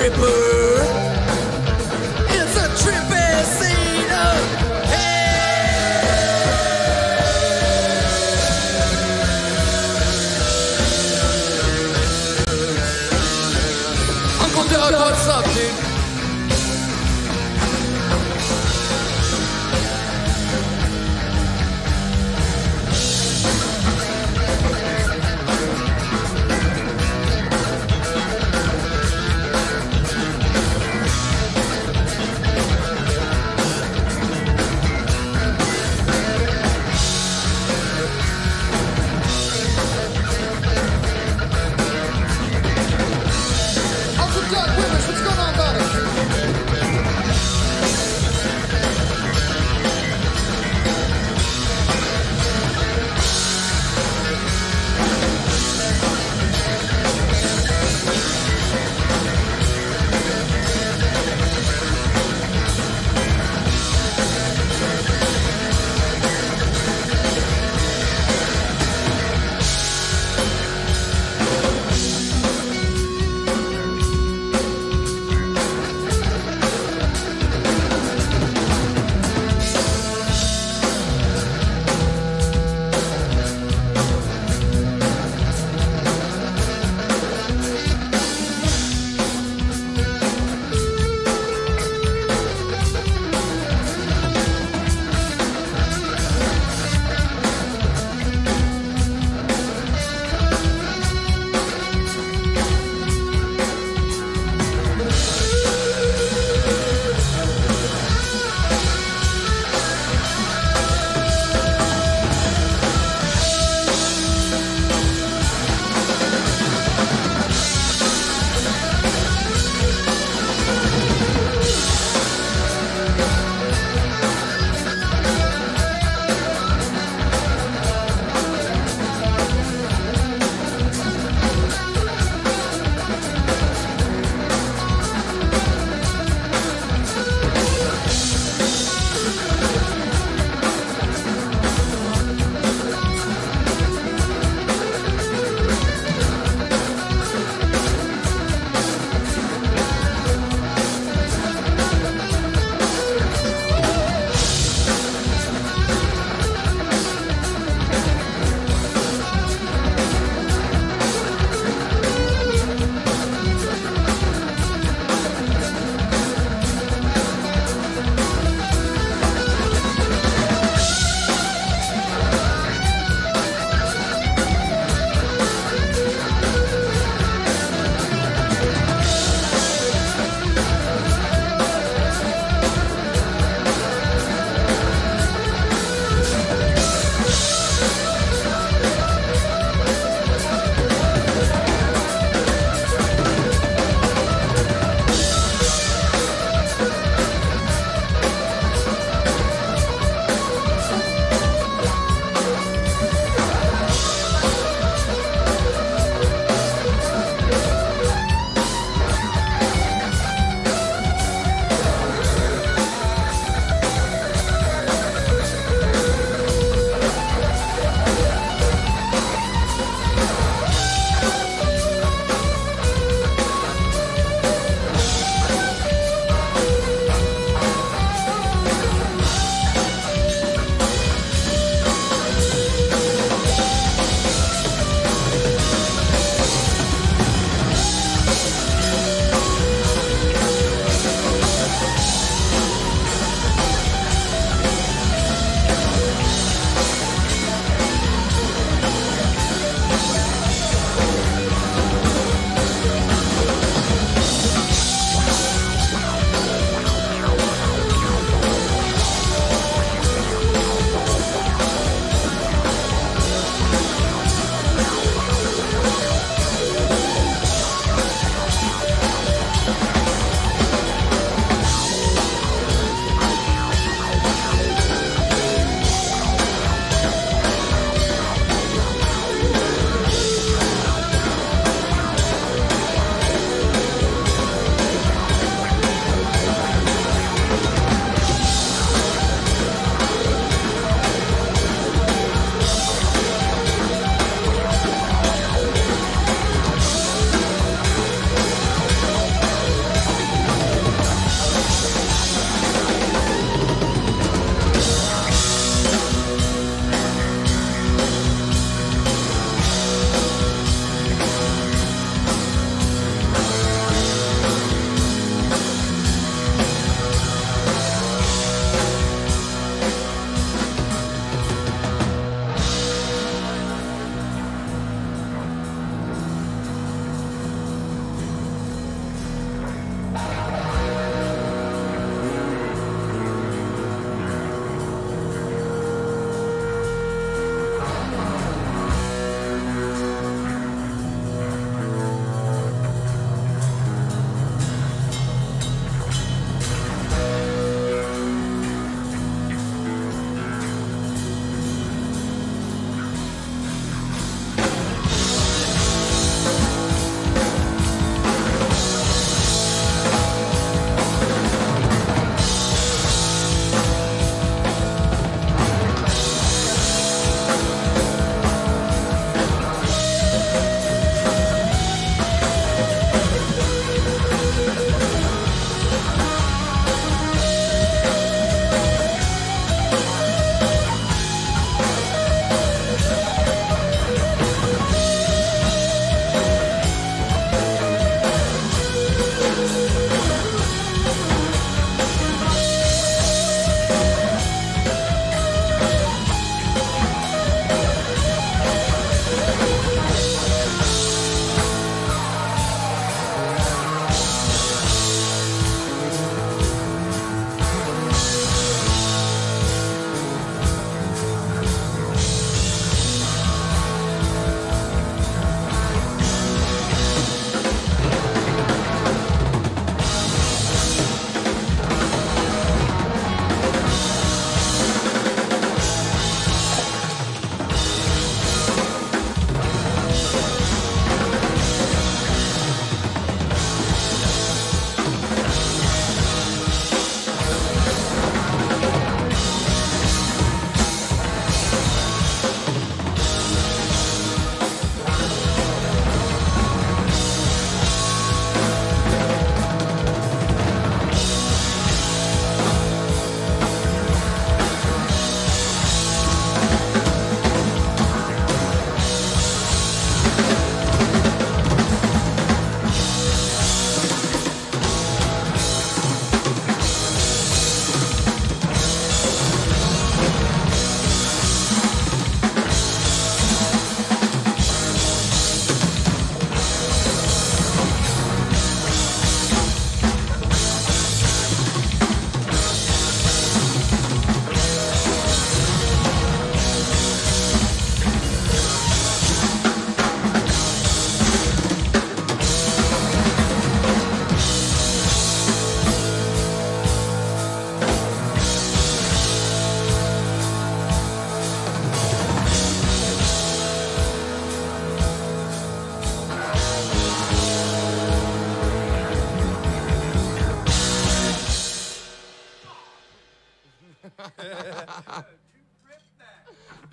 tripper. It's a trippy scene. Uncle Doug, what's up, dude?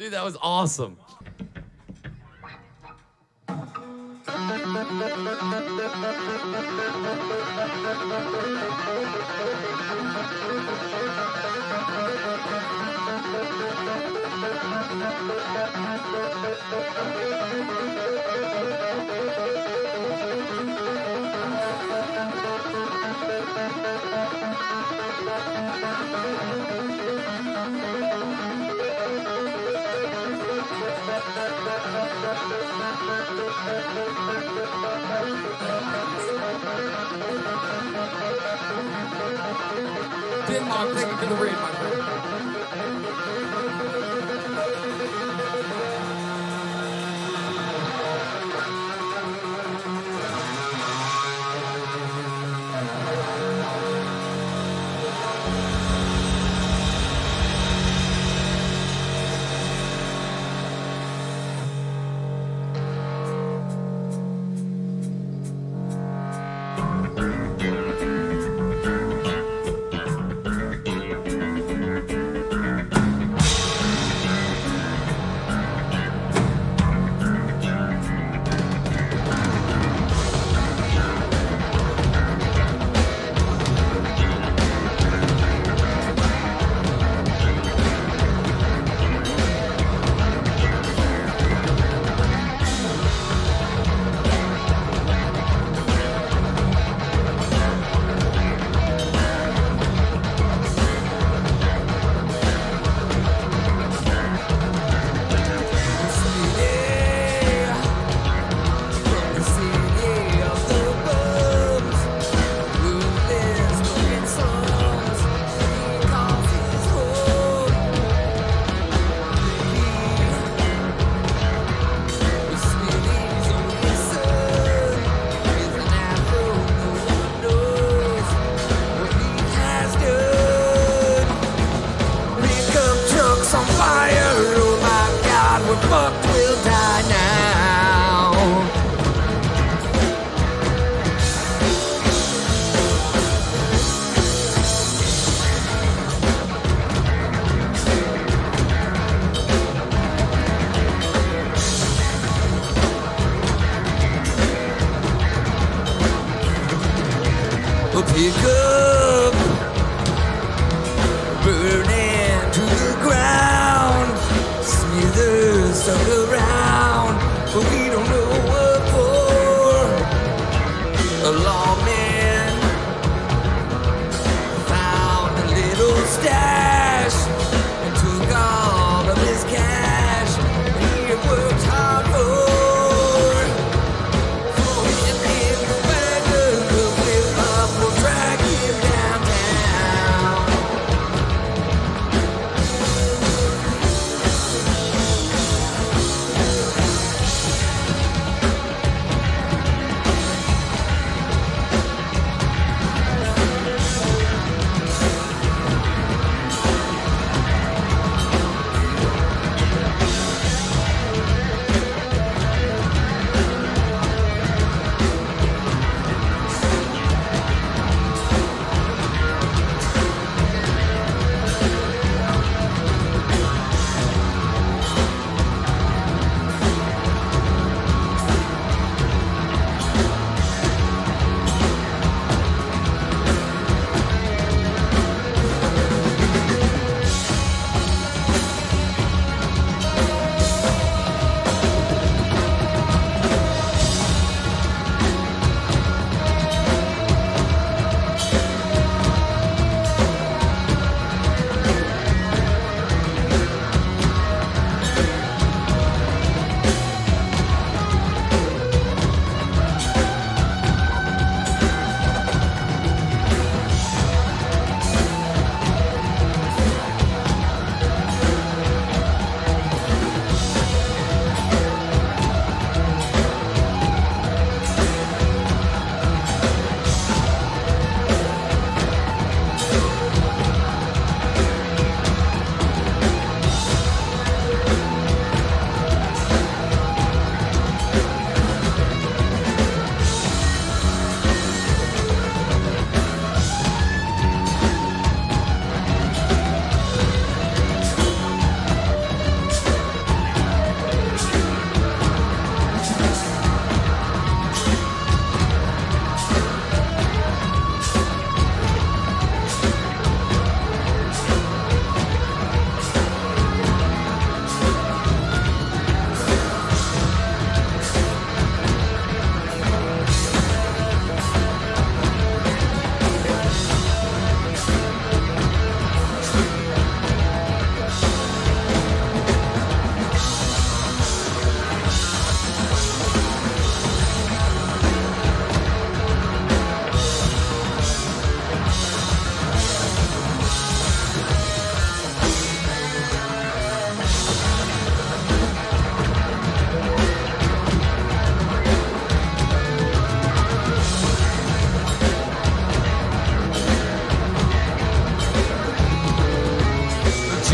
Dude, that was awesome. Denmark, thank you for the raid, my friend. Pick up, burning to the ground. Smithers stuck around, but we don't know what for. A lawman found a little stash and took all of his cash. And he had worked hard for.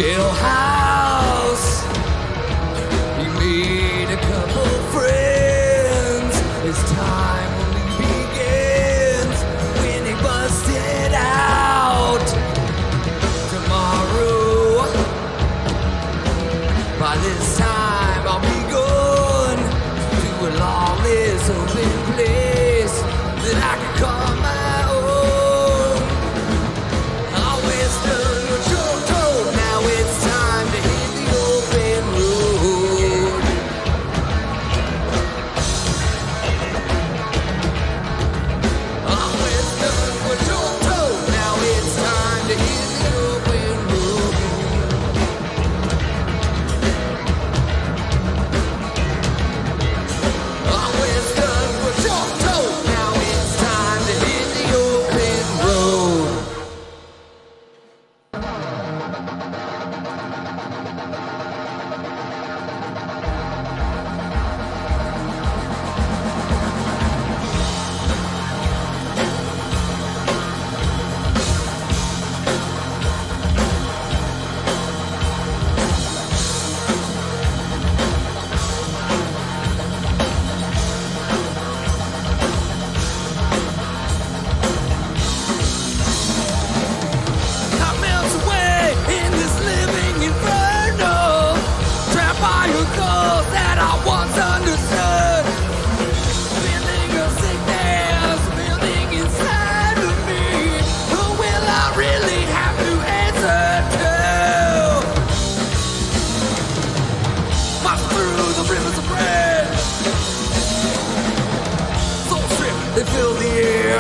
jailhouse. He made a couple friends. His time only begins when he busted out. Tomorrow, by this time I'll be gone to a lawless open place that I can call my own. I western what you're told. Now it's time to hit the open road. I western what you're told. Now it's time to hit the open road. Always done what you're told. Now it's time to hit the open road. I melt away in this living inferno, trapped by a cause that I once understood. Feeling of sickness building inside of me. Who will I really have to answer to? March through the rivers of bread, soul strip, they fill the air.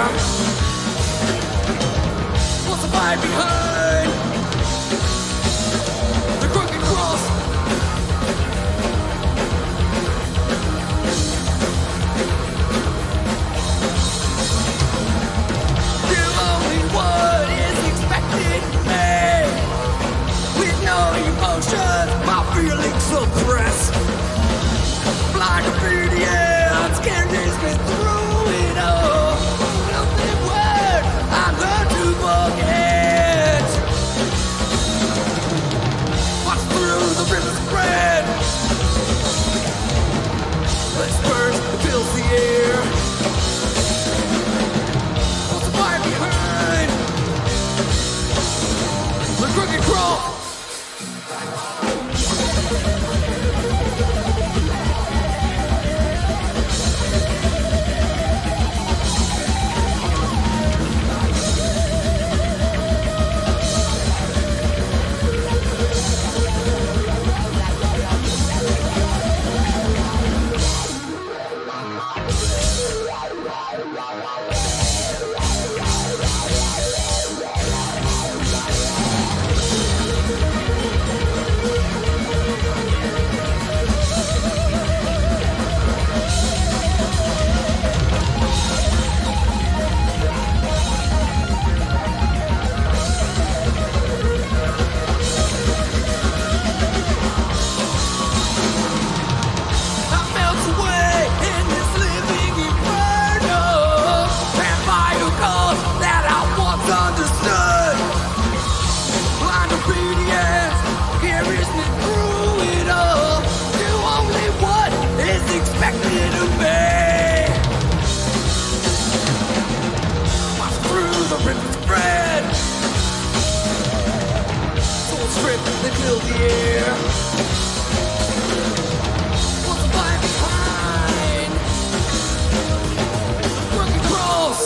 What's the fight behind the crooked cross? Do only what is expected of me. With no emotion, my feelings suppressed. Blind obedience carries me through it all. Nothing word I learned to forget. Watch through the rivers spread. Let's burst fills the air. What's the fire behind the crooked cross? I melt away in this living inferno, trapped by a cause that I once understood. Blind obedience carries me through it all. Do only what is expected of me. Watch through the rivers spread, soul strip, they fill the air. What's the fire behind the crooked cross?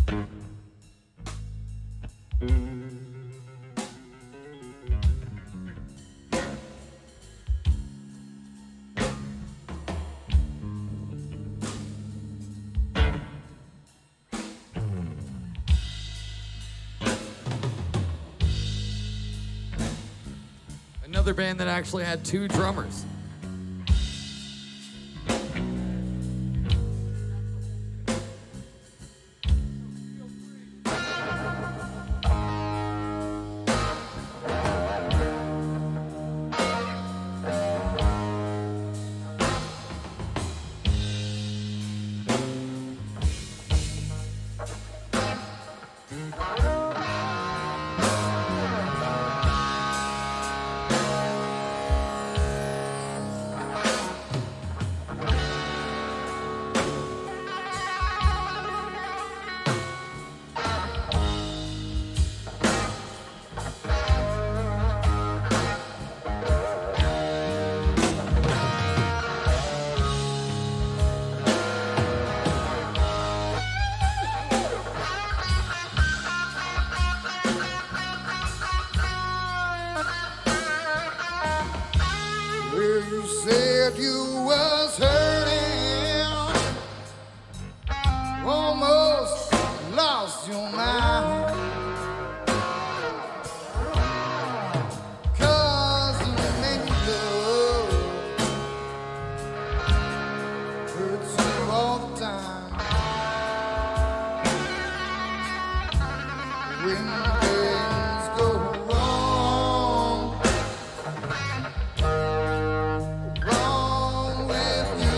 Another band that actually had two drummers. You said you was hurting, almost lost your mind, 'cause you made love hurts you all the time. When things go wrong with you,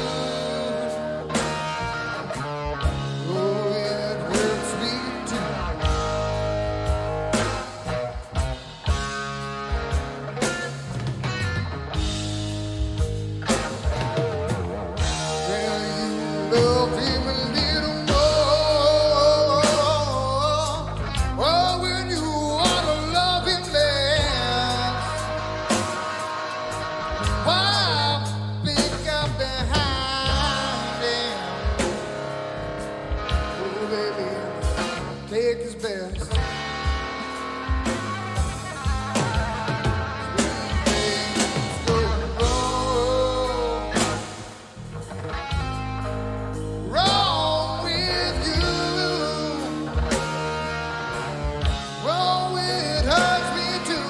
oh, it hurts me too. Well, you love him a little more. Oh, when you ought to love him less. Why pick up behind him? Oh, baby, take his best. When things go wrong with you, oh, it hurts me too.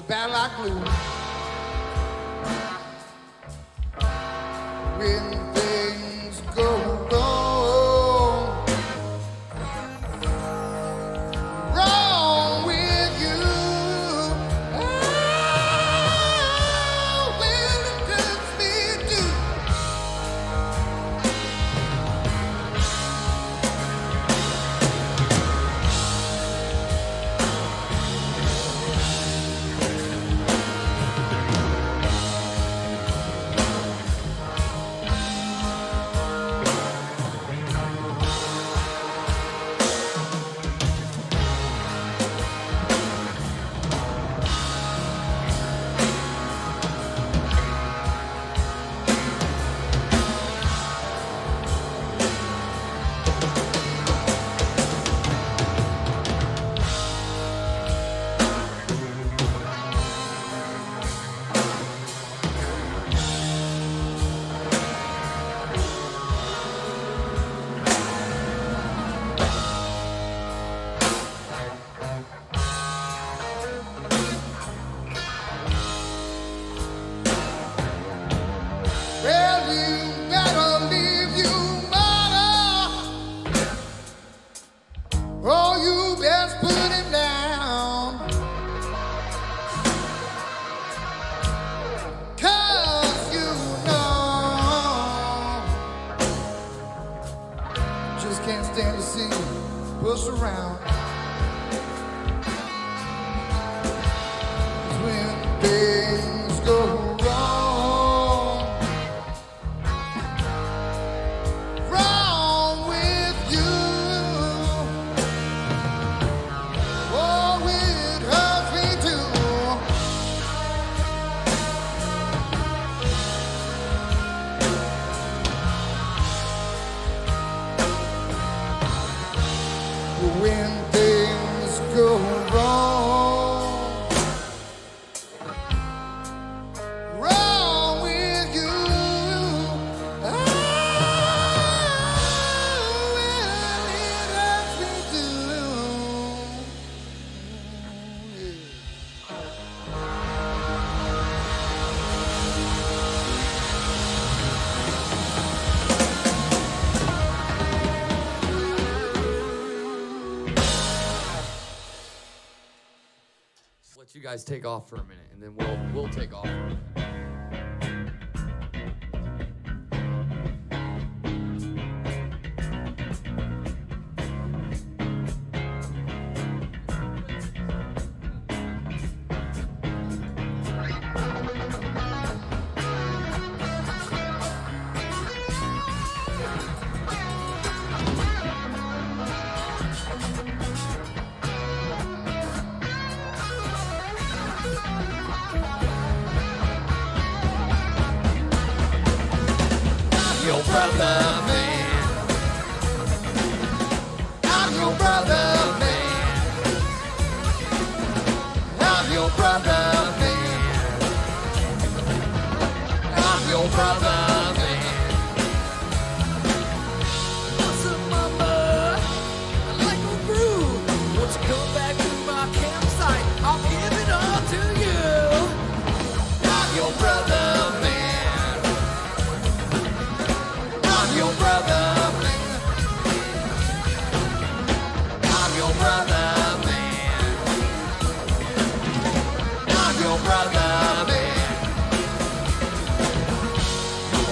bad like glue. When things go wrong, wrong with you, oh, well, it does me too. Well, you better leave your mother. Oh, you best put him down. 'Cause you know, just can't stand to see you push around. When things go wrong, wrong with you, oh, it hurts me too. When things go wrong, wrong with you, oh, well, it hurts me too. Let you guys take off for a minute, and then we'll take off. Your brother, man. I'm your brother, man. I'm your brother, man. I'm your brother, man. Listen, mama, I like a groove. Won't you come back to my campsite? I'll give it all to you. I'm your brother, man. I'm your brother, man. I'm your brother, man. I'm your brother, man.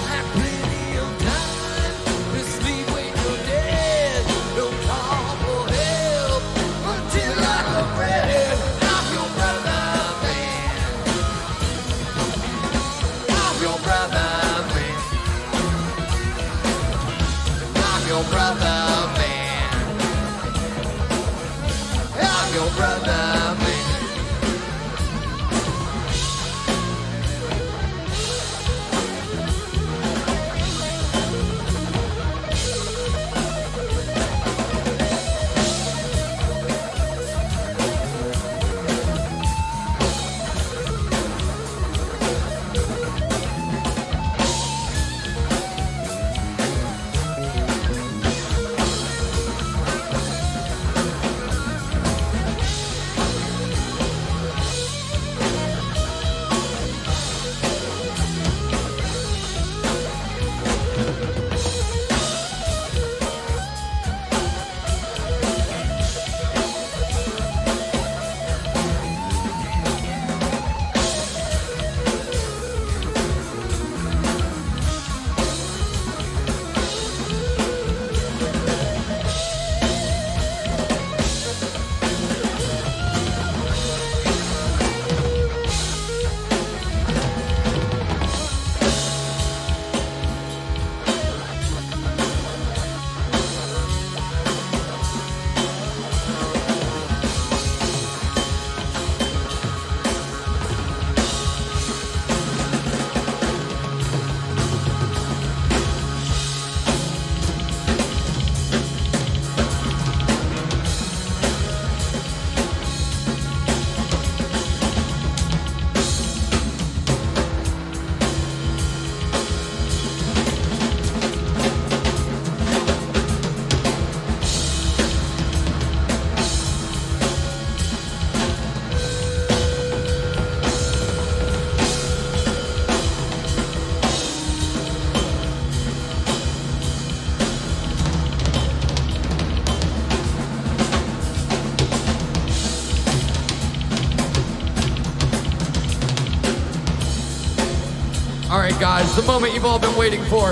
you guys, the moment you've all been waiting for.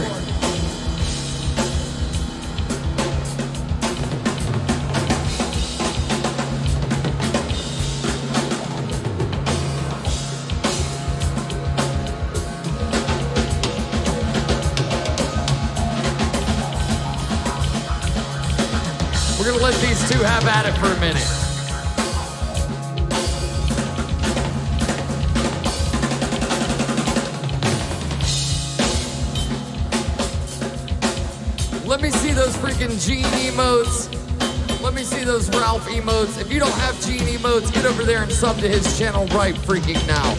We're gonna let these two have at it for a minute. Let me see those freaking Gene emotes. Let me see those Ralph emotes. If you don't have Gene emotes, get over there and sub to his channel right freaking now.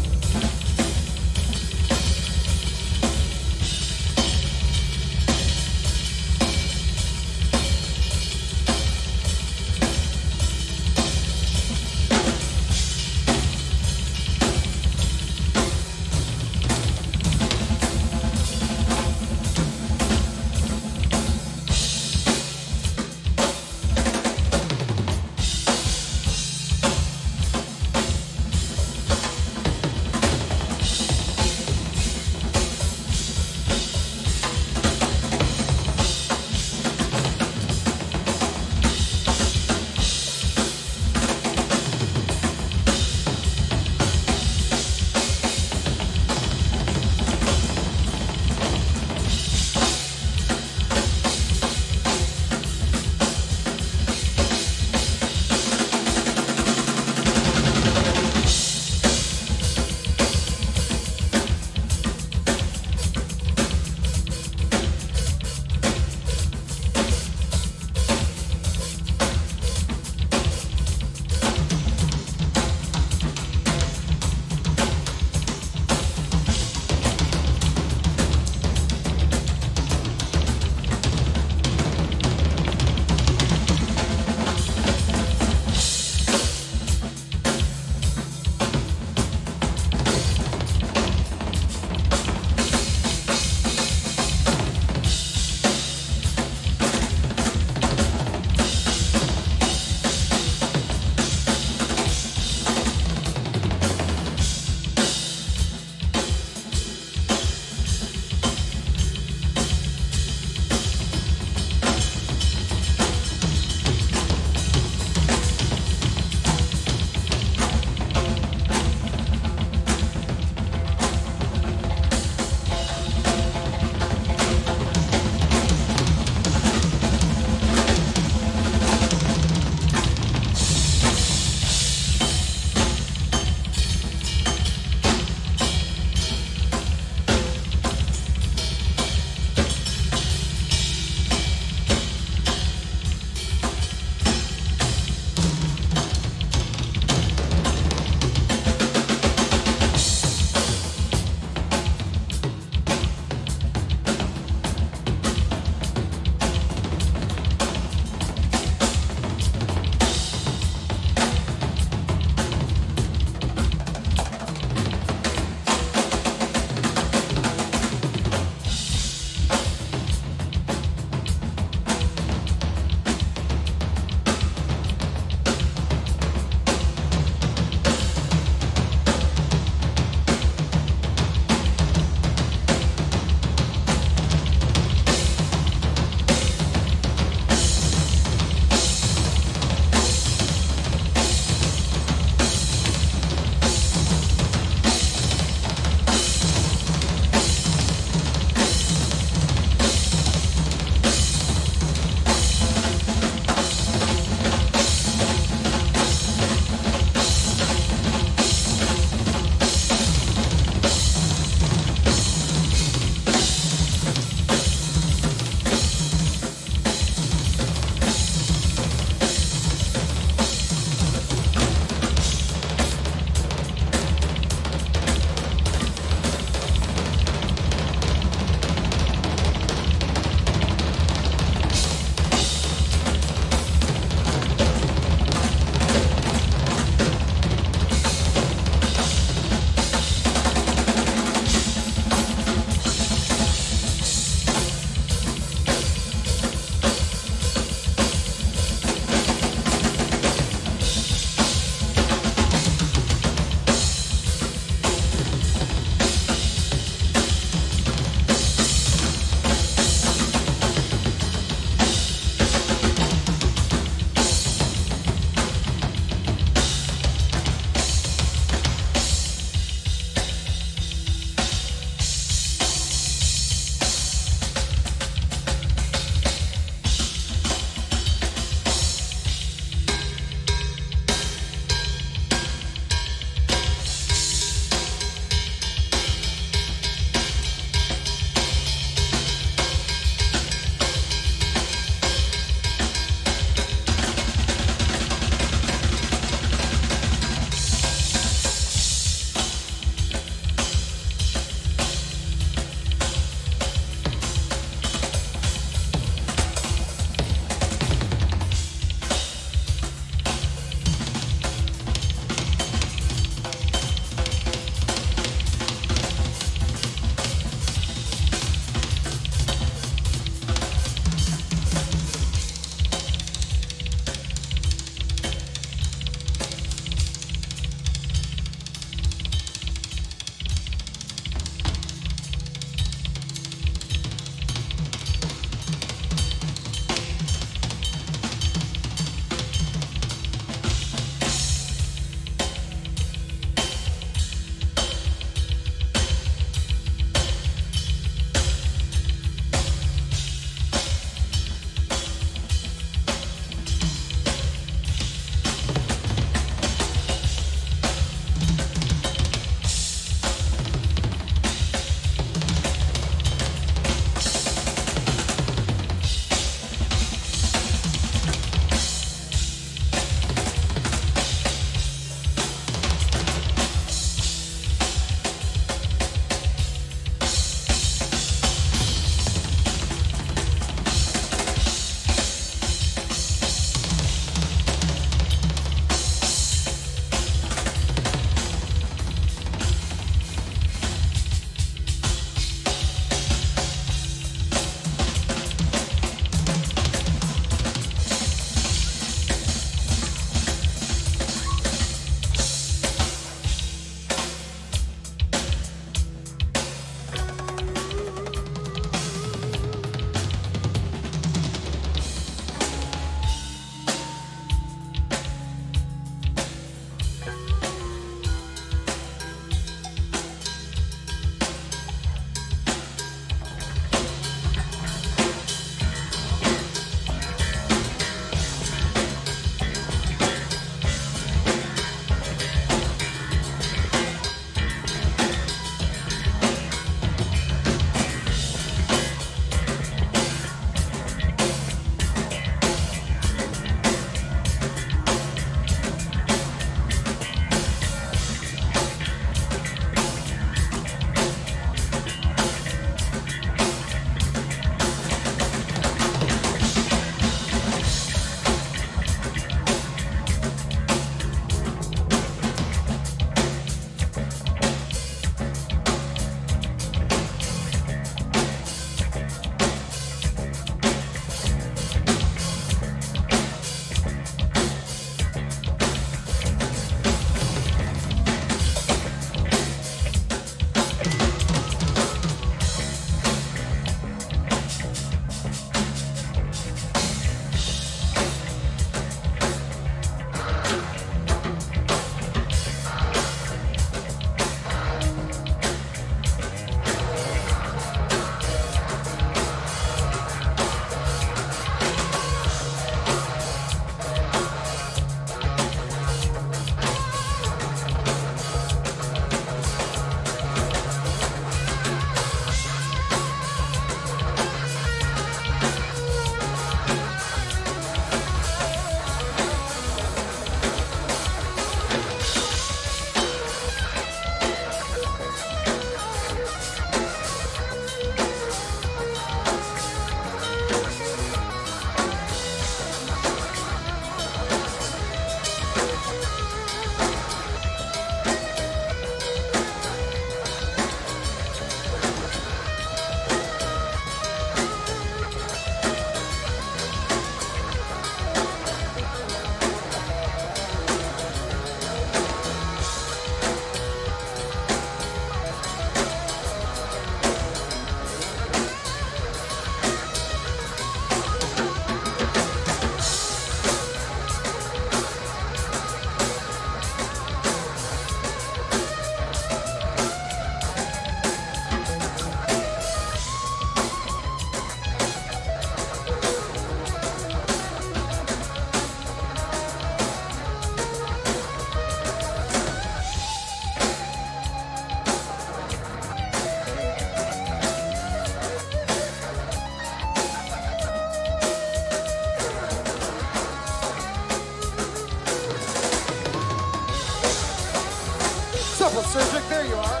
Supple Surgic, there you are.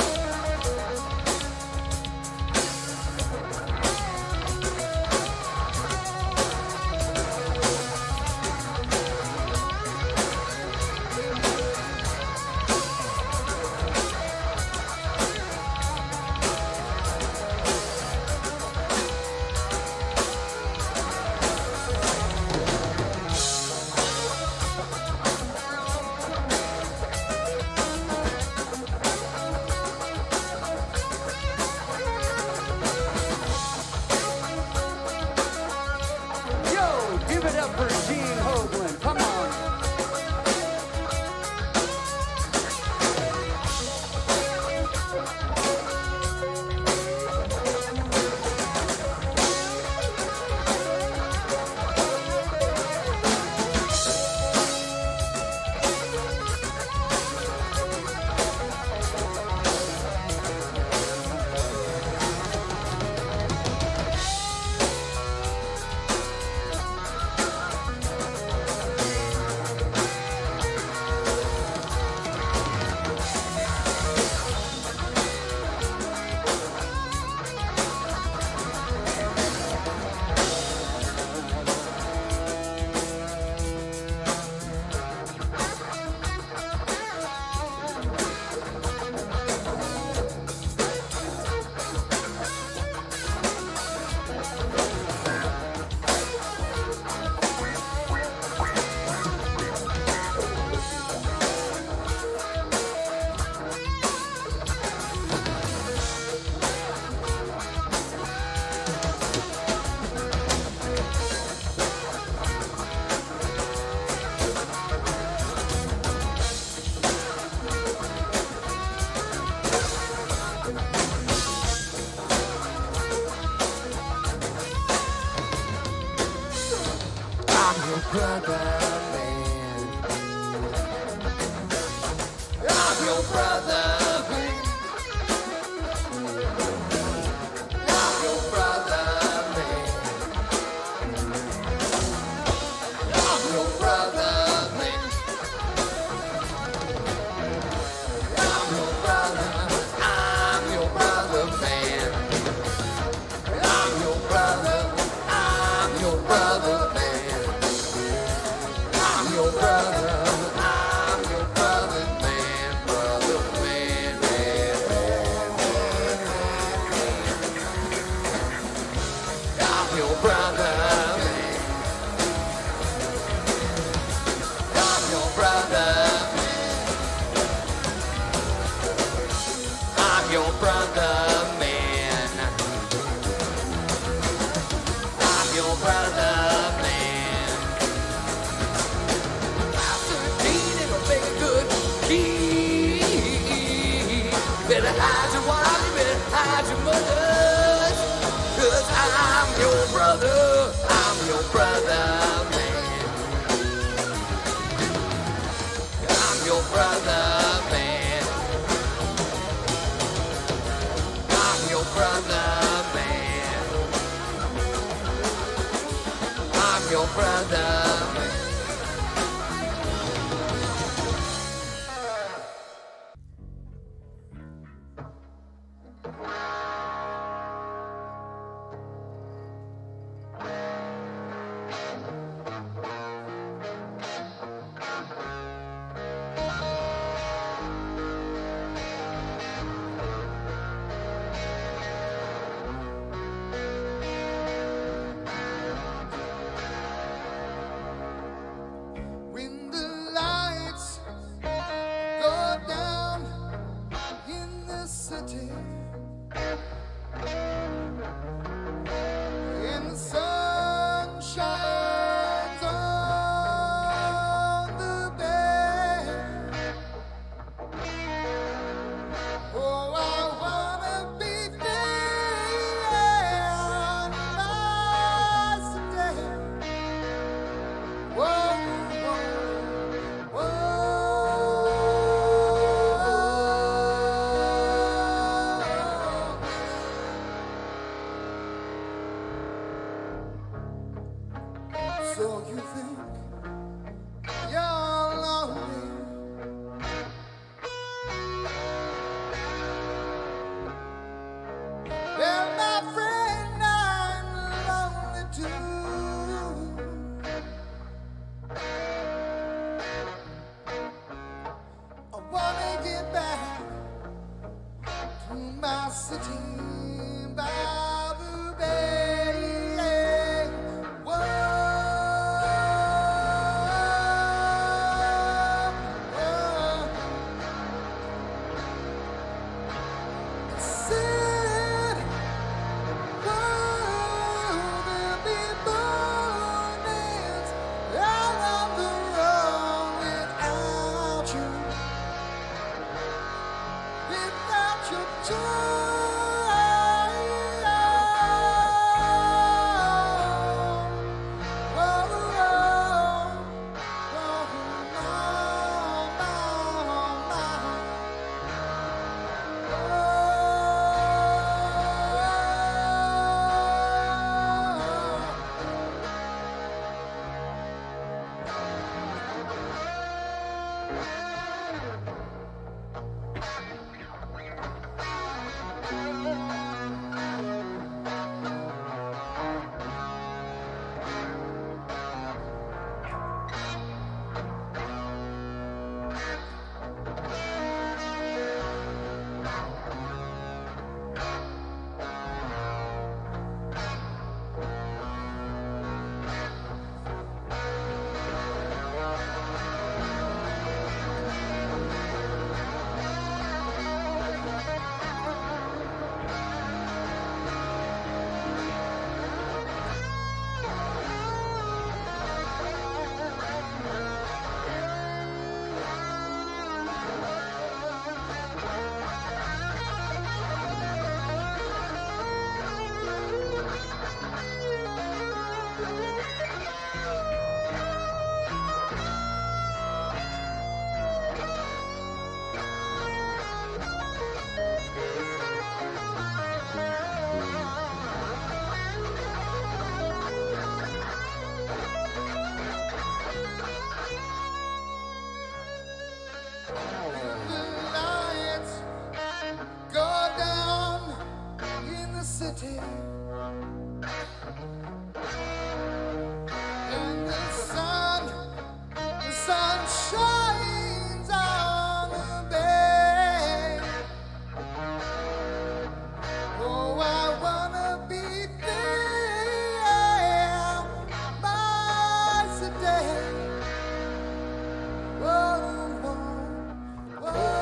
Give it up for Gene Hoglan. Come on. Brother man, I'm your brother man, I'm your brother man, I'm your brother man, I'm your brother, I'm your brother man, I'm your brother, I'm your brother man. I'm your brother, man, brother, man, I'm your brother, man. I'm your brother, man. I'm your brother, man. I'm your brother, man. Better hide your wife, better hide your mother, 'cause I'm your brother, man. I'm your brother, man. I'm your brother, man. I'm your brother, man. When the lights go down in the city and the sun shines on the bay, oh, I wanna be there on my day. Whoa. wanna get back to my city by the bay. Whoa, whoa. It said, whoa, there'll be mornings out on the road without you, without your joy. And the sun shines on the bay. Oh, I wanna be there by the day. Whoa, whoa, whoa.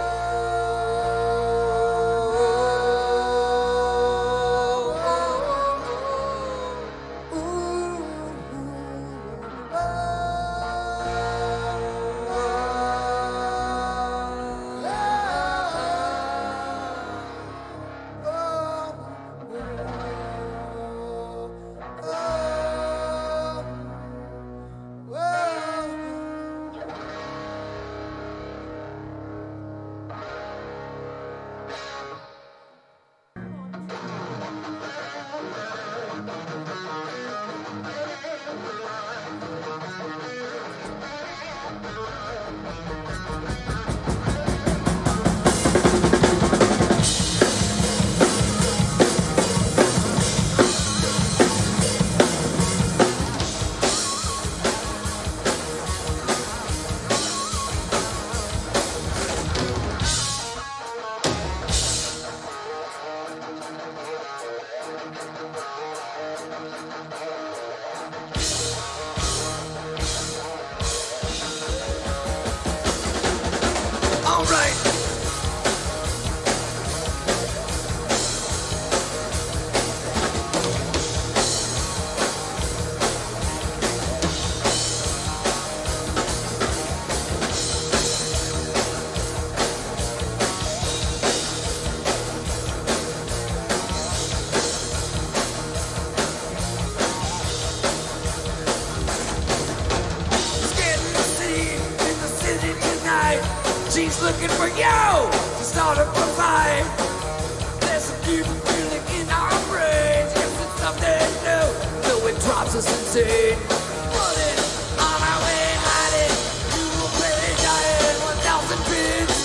She's looking for you to start up a fight. There's a deep feeling in our brains. Yes, it's something new, though it drives us insane. Running on our way, hiding. You will play dying 1,000 bits.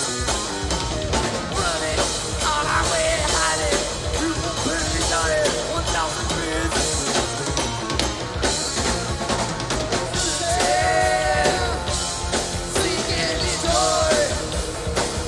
Running on our way, hiding. You will play dying 1,000 bits. Yeah, seeking joy.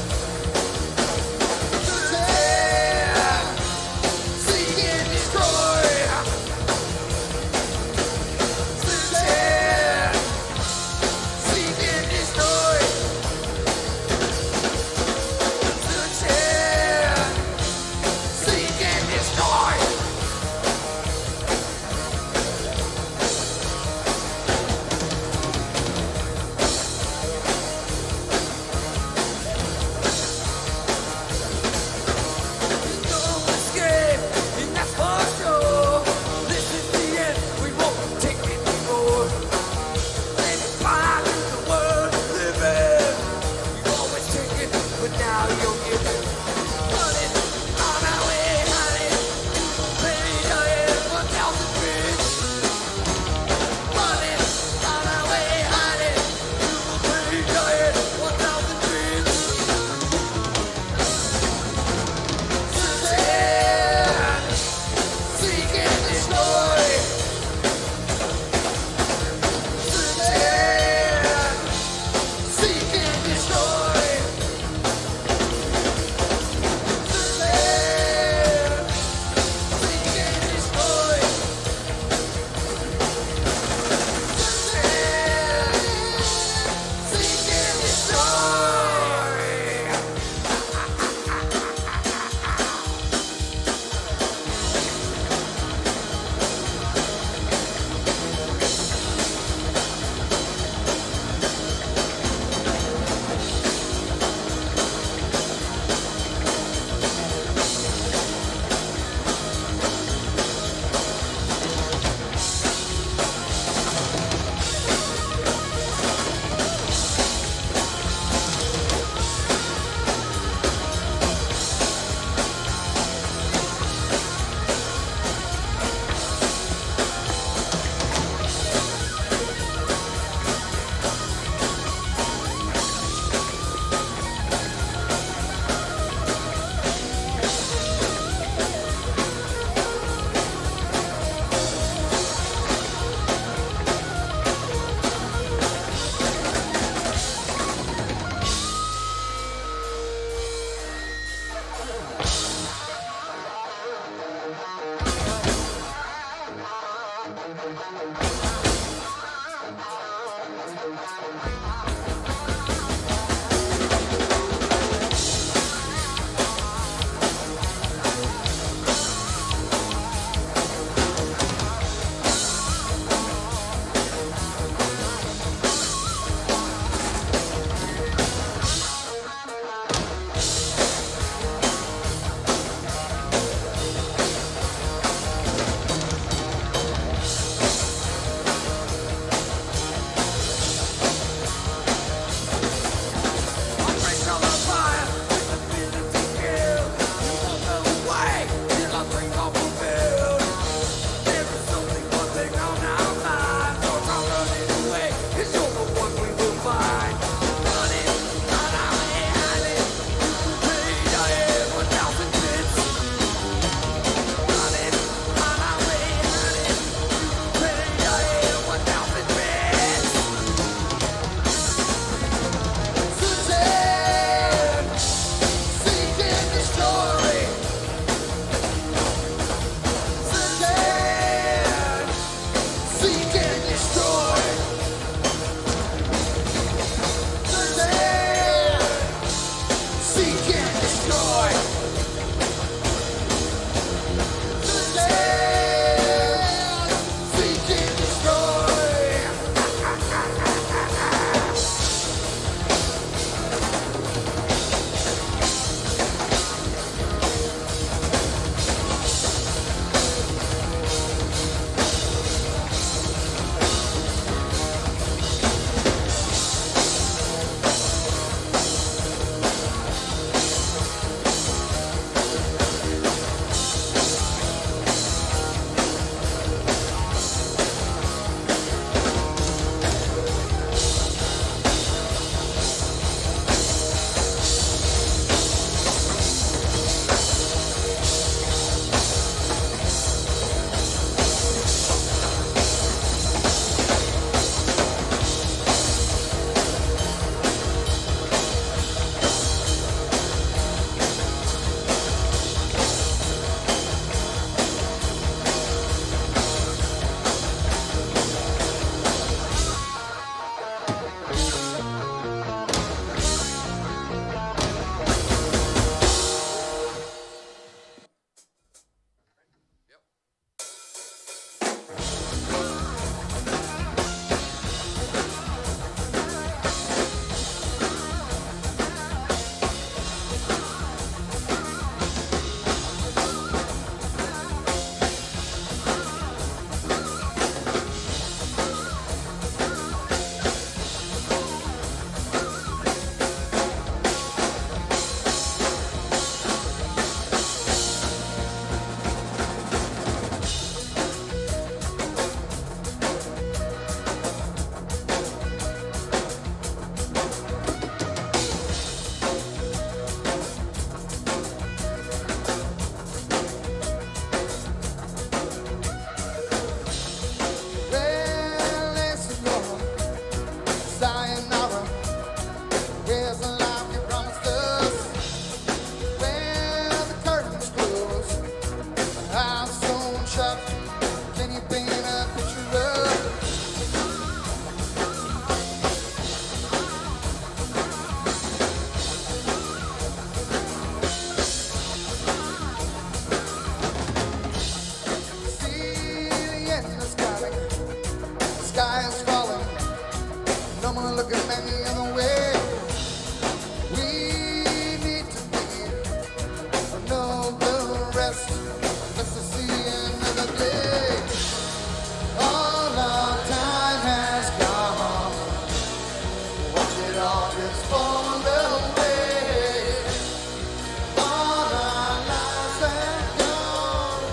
rest. Let's see another day. All our time has gone. Watch it all just fall away. All our lives have gone.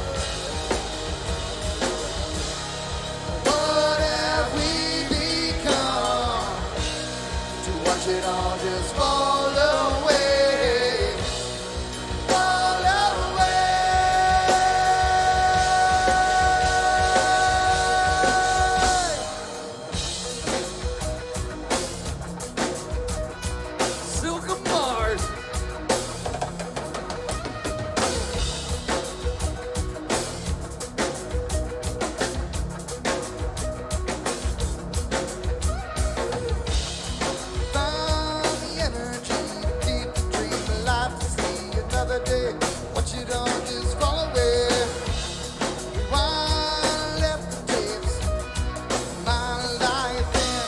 What have we become to watch it all just fall away? Fall away. Silk of Mars. Found the energy deep to dream alive to see another day. Watch it all just fall away. Rewind, left the tapes, my life in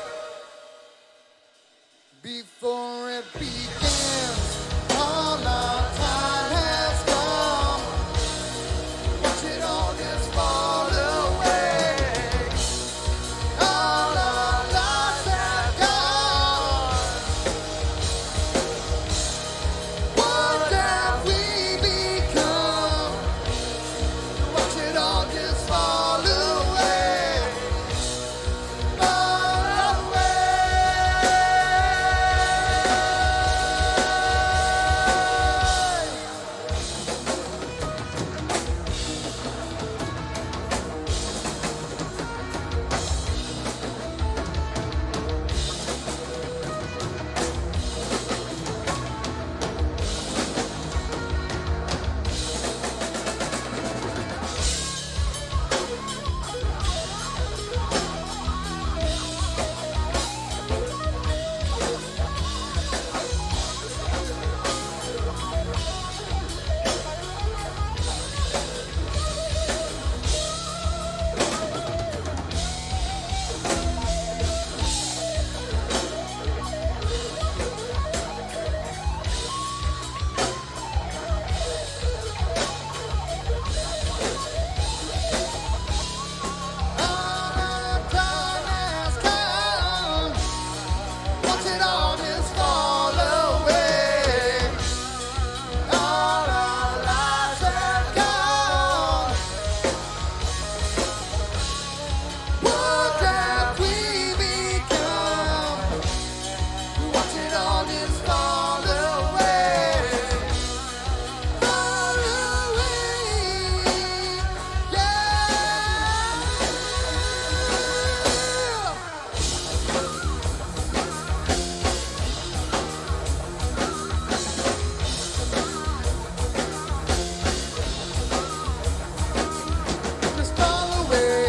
before it begins. All our time has come. Watch it all just fall away. All our lives have gone. What have we become? Watch it all just fall away. Fall away. All our time has come. Watch it all just fall away. All our lives have gone. What have we become? Watch it all just fall away. Fall away. Yeah. Just fall away.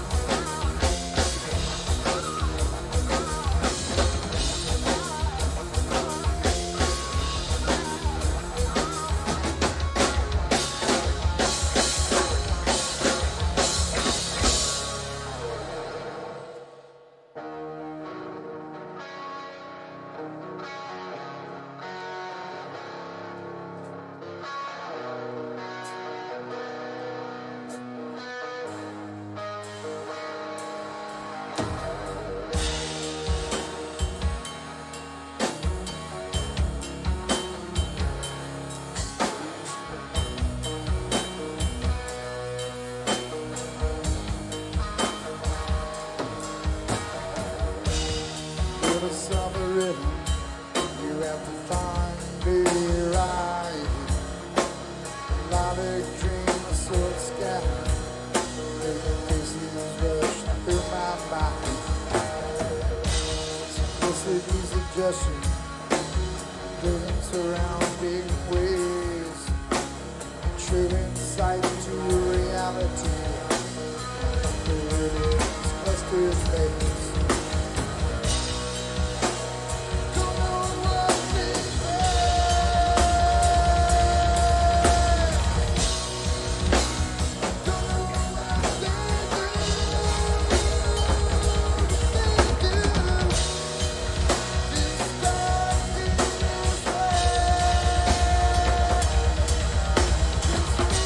With a summer rhythm, you have to find me right. Melodic dream, a sword scatter. Living faces rush through my mind. Simplicity, suggestion, living surrounding ways. True insight to reality. The rhythm's clustered face. Don't know what they say. Don't know what they do. This stuff is way.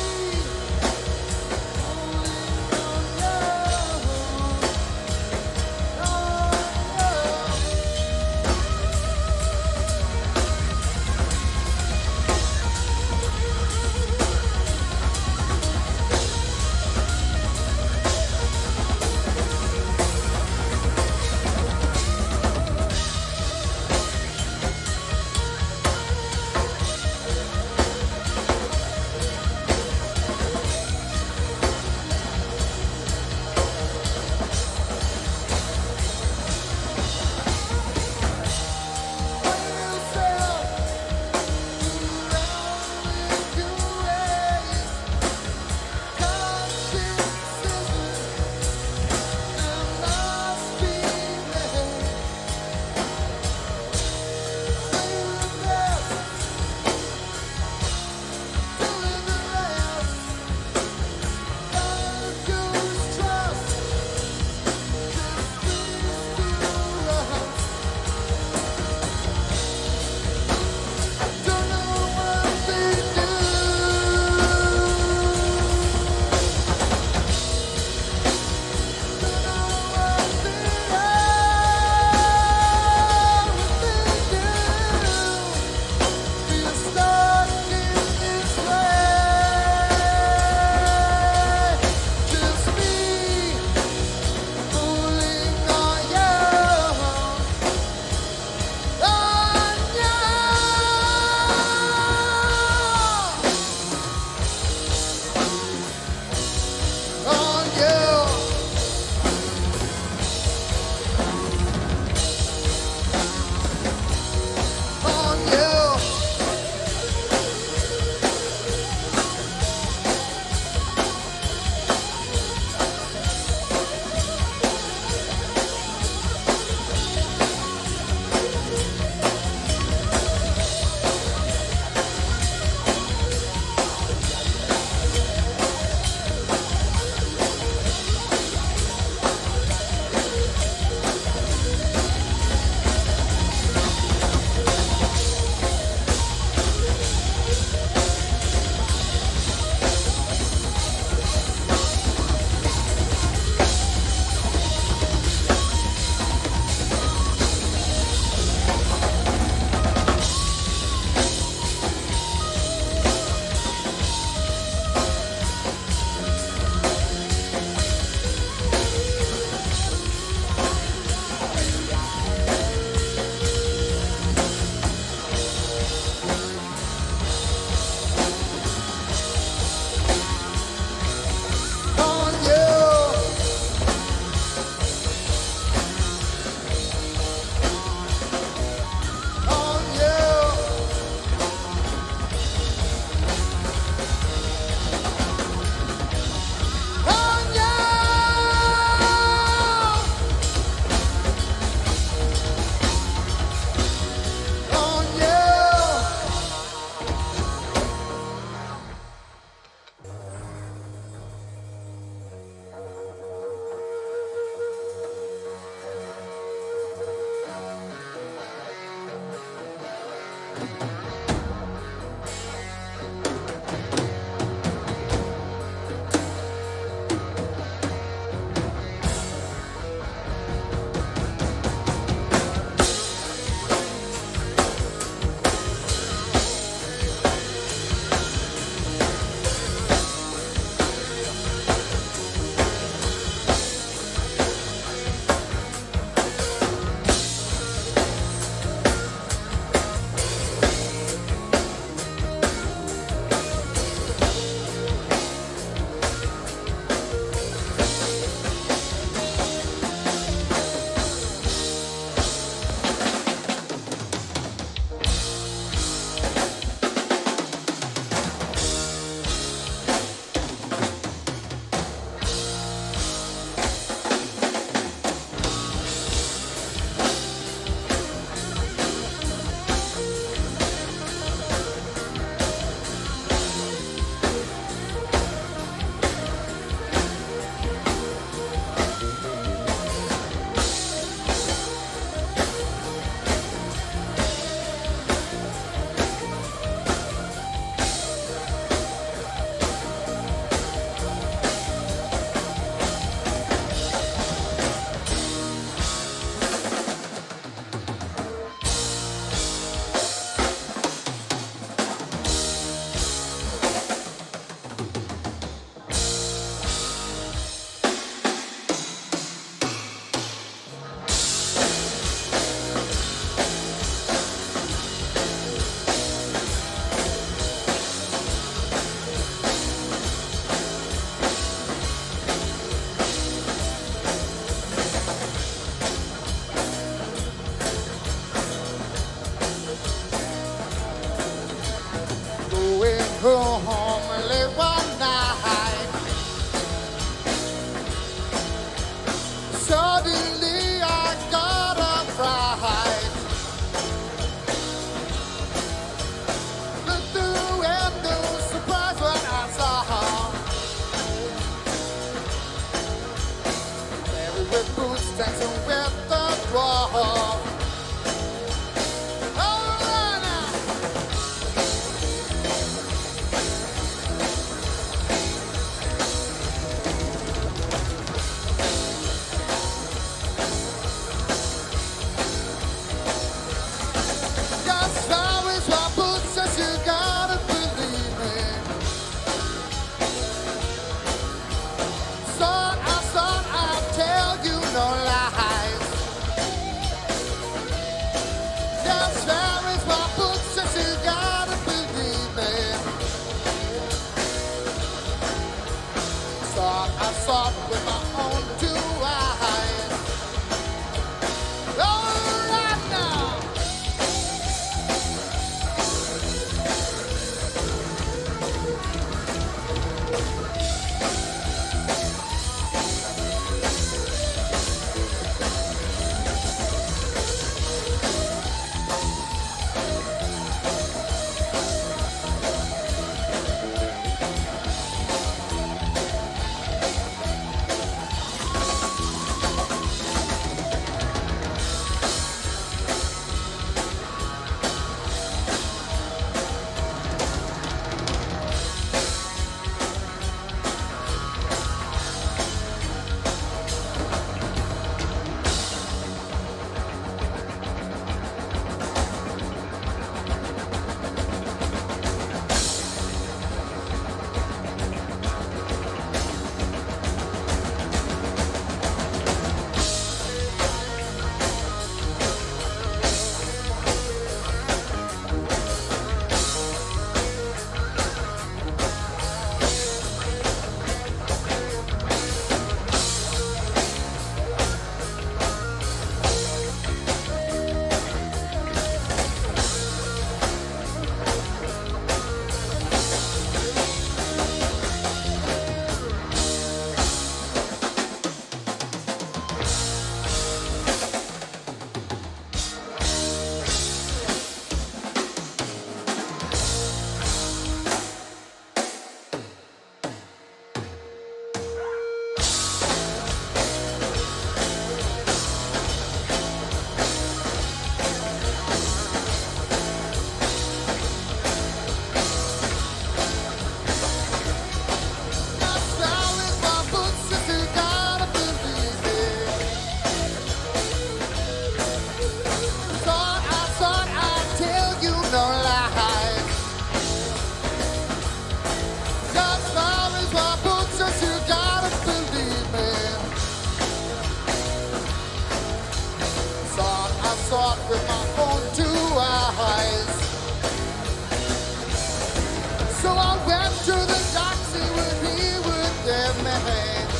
So I went to the dock, see what he would give me.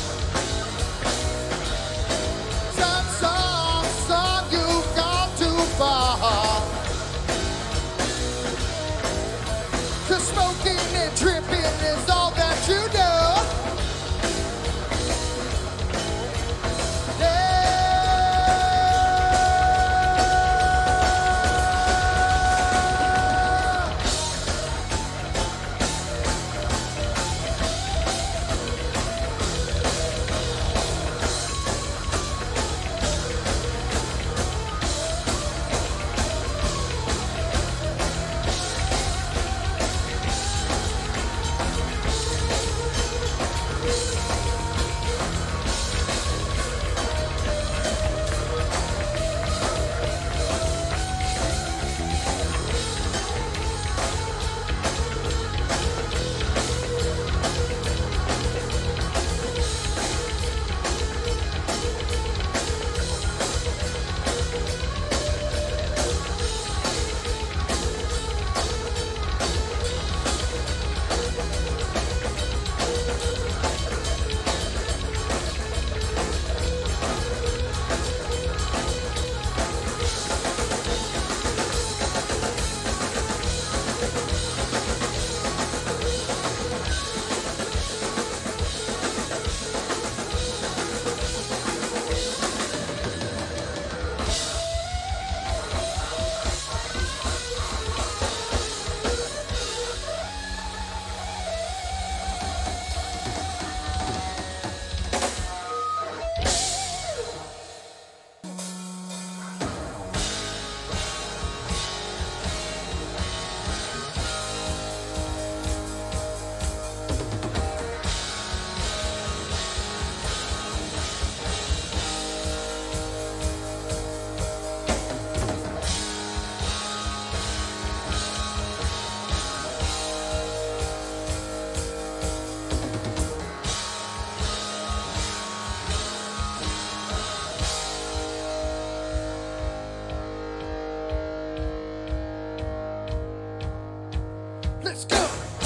Son, you've gone too far. 'Cause smoking and tripping is all that you do. Let's go!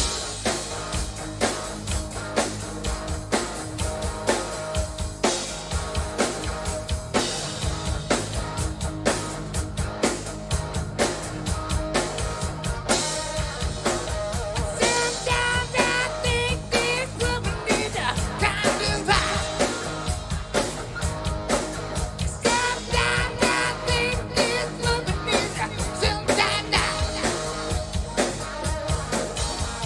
Sometimes I think this woman needs a kind of pie. Sometimes I think this woman needs a sometimes I.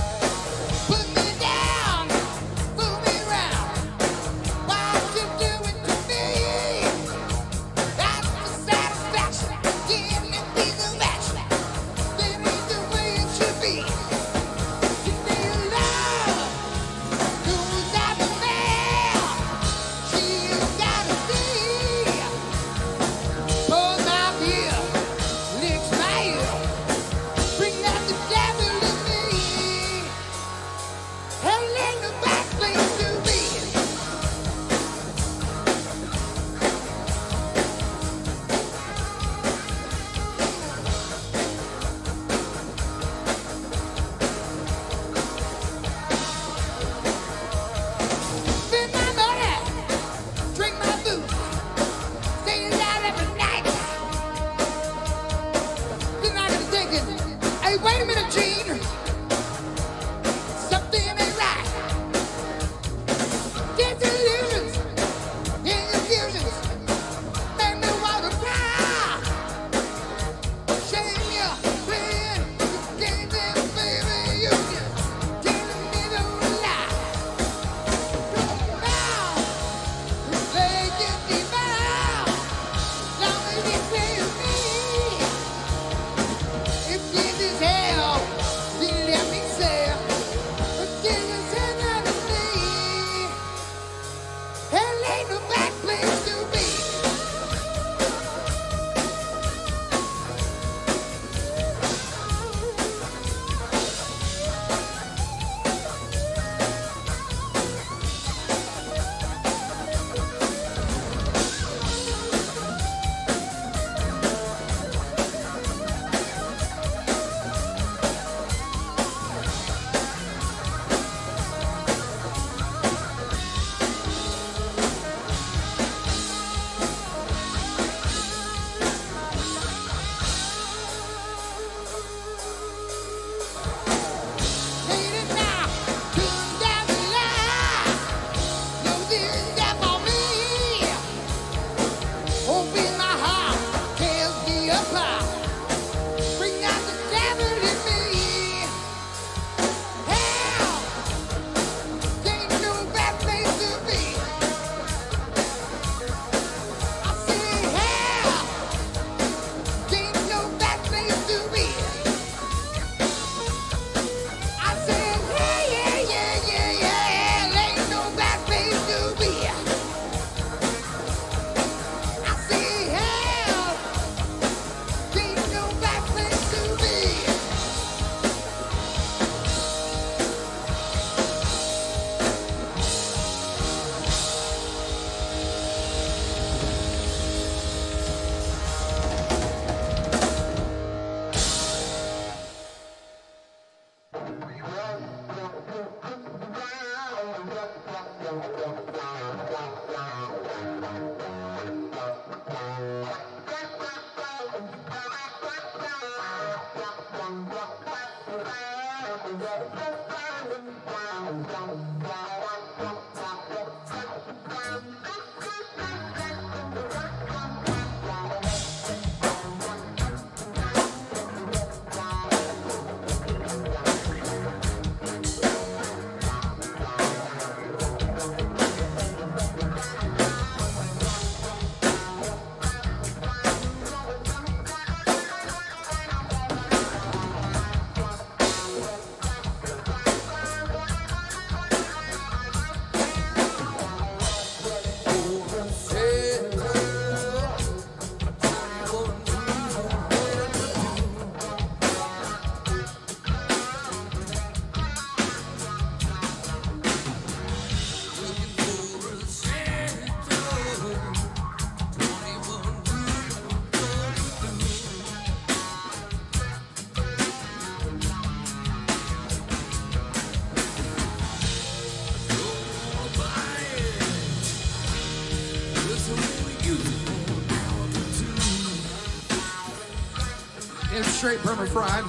Straight perma fried.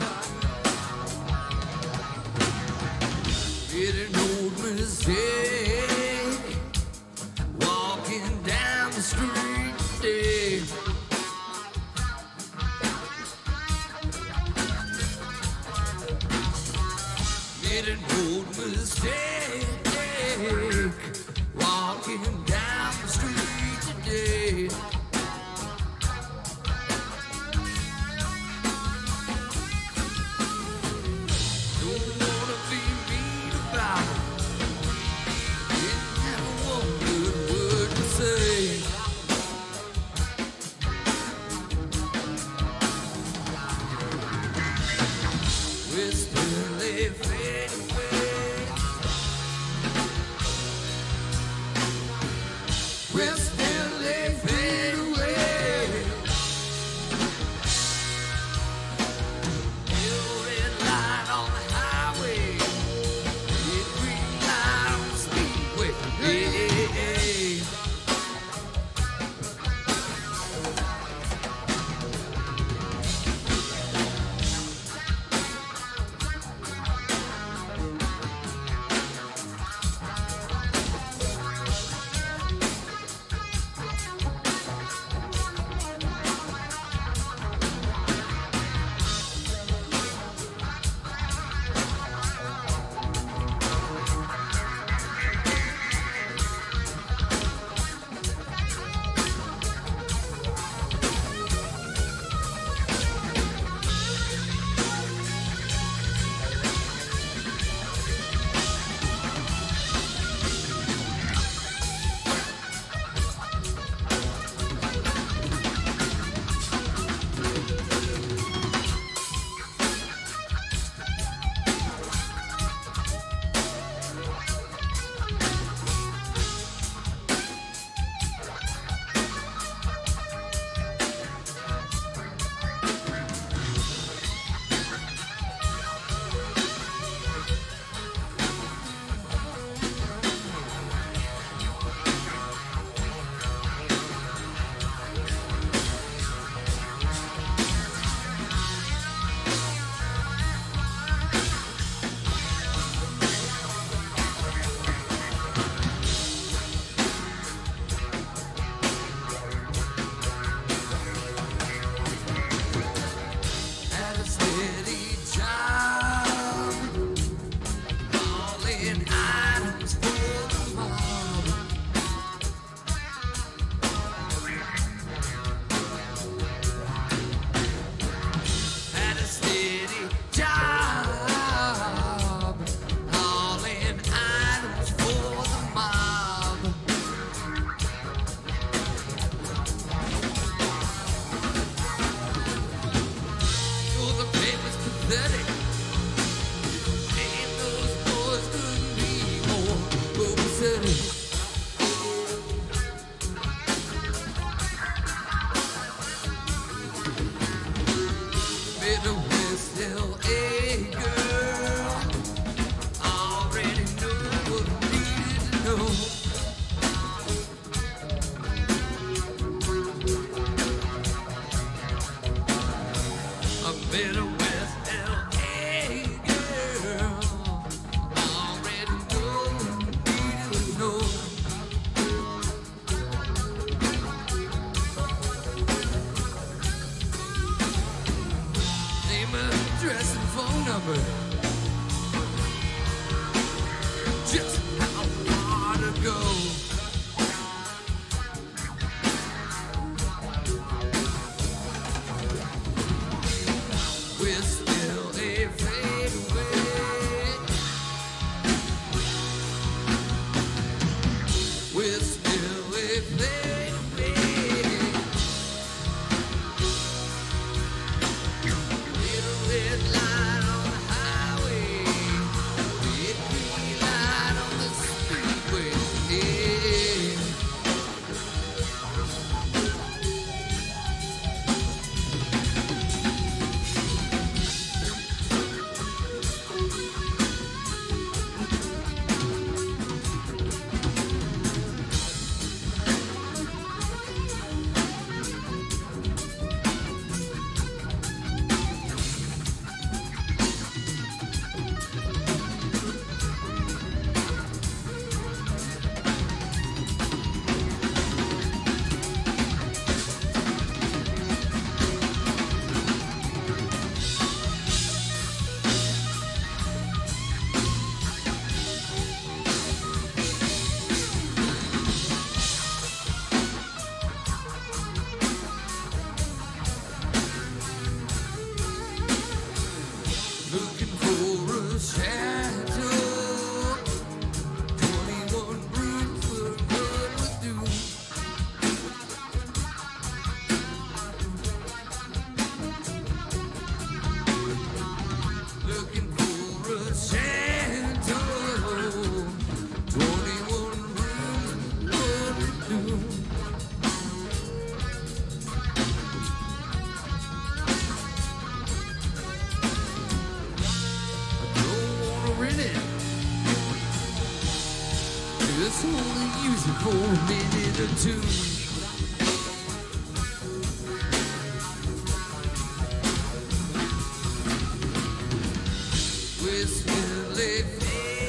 It an old mistake, walking down the street today. Made an old mistake, walking down the street today. Midwest LA girl. let's only use it for a minute or two. We're still living.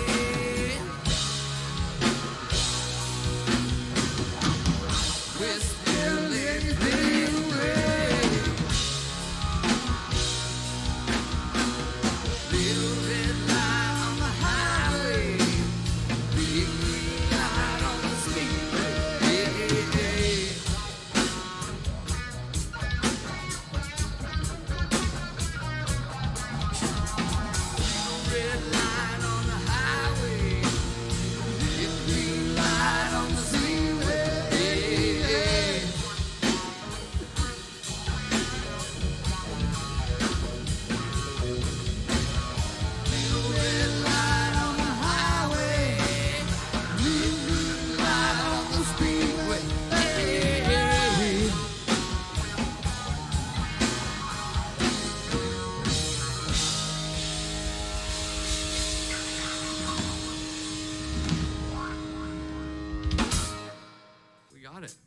We're still living. Little red light on the highway, big green light on the speedway. Red light on the highway, big green light on the speedway. Little red light on the highway, big green light on the speedway. We got it.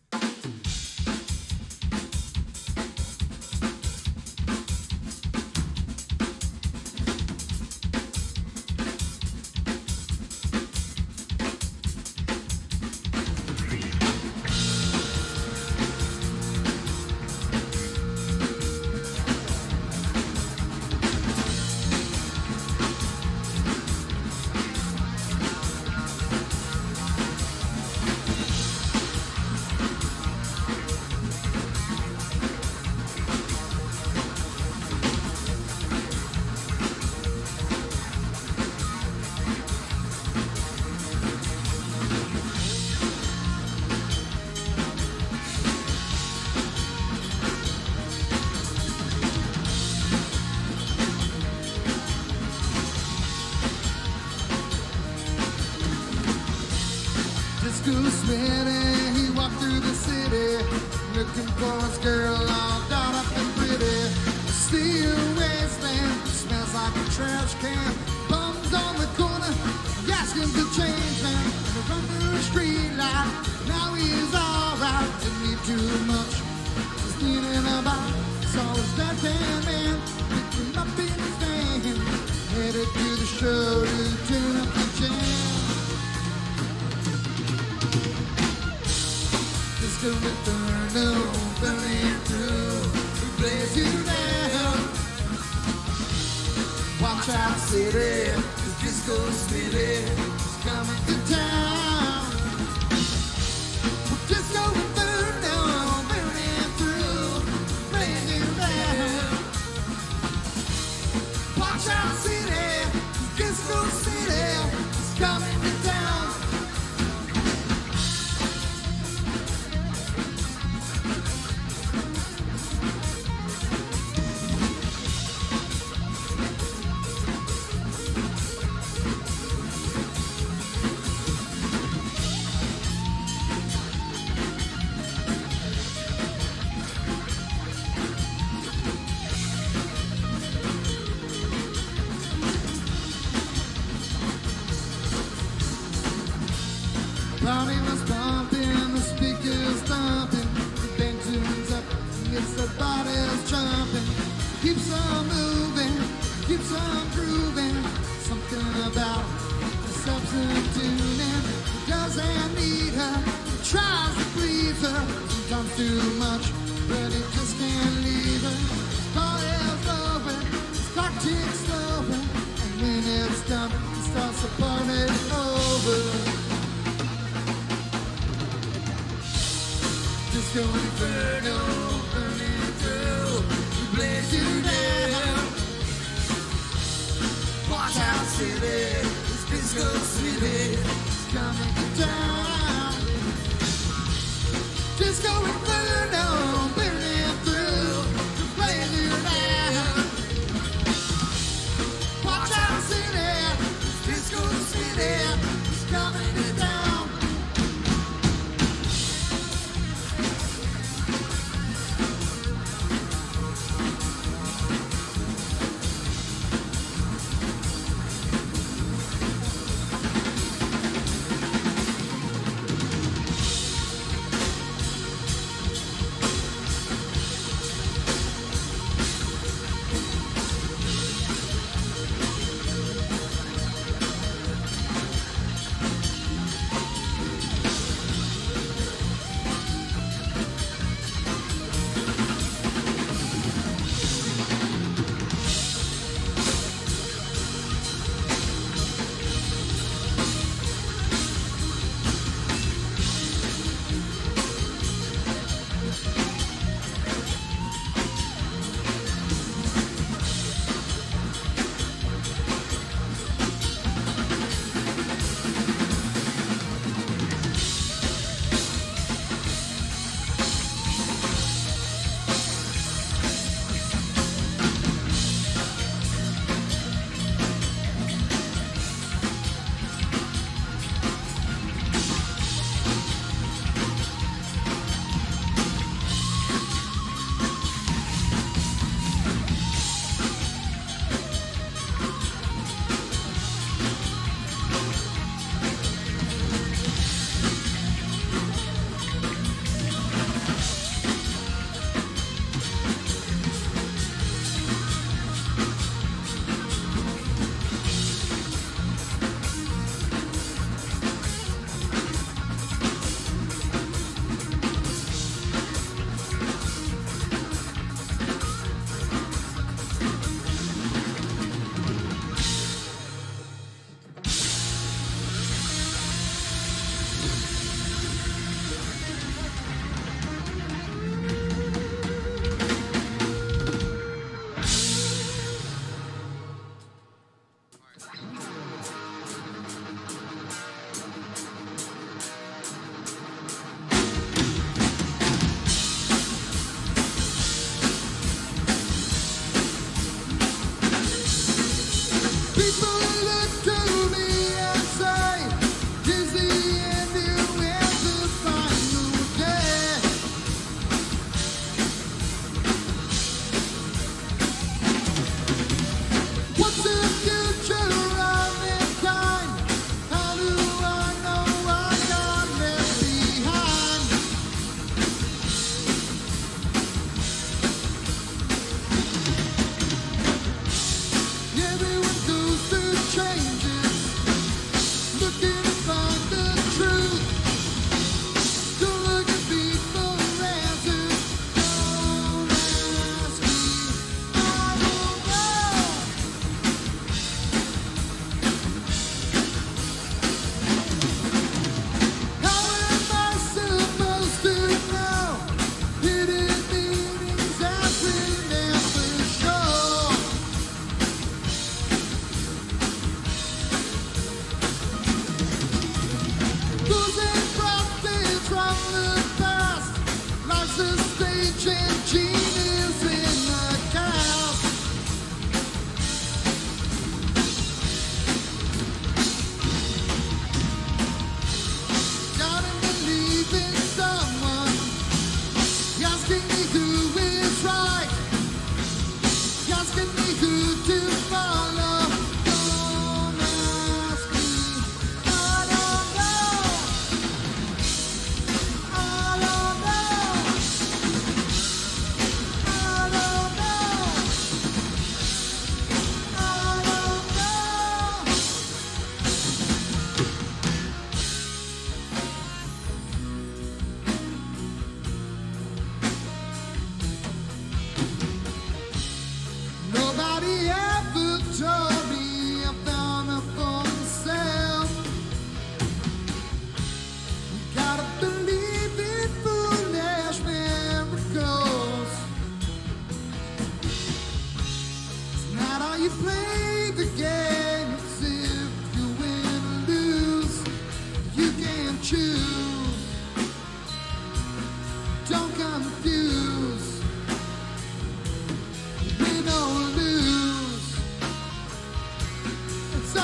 Disco sweaty, he walked through the city, looking for his girl all dolled up and pretty. Steel wasteland, smells like a trash can. Bums on the corner, asking for change, man. And under a street light, now he's alright. Didn't need too much, just leaning about. Saw his left-hand man, picked him up in his van, headed to the show to tune up the jam. Disco Inferno, burning through, we blaze you down. Watch out, city, the disco city is coming to town. Disco Inferno, burning through, blaze you down. Watch out, city, the disco city is coming to town. Party was pumping, the speakers thumping, the band tunes up, gets the bodies jumping. Keeps on moving, keeps on grooving. Something about the substituting. He doesn't need her, he tries to please her. Sometimes too much, but he just can't leave her. His body's open, his clock ticks slower, and when it's done, he starts to party over. Disco Inferno, burning through, we blaze you down. Watch out, city, this disco city is coming to town. Disco Inferno, burning through, we blaze you down. Watch out, city, this disco city is coming to town.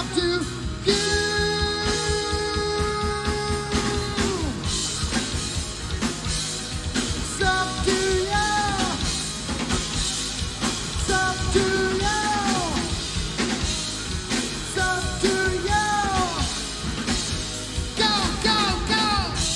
up to you. It's up to you. It's up to you. It's up to you. Go, go, go.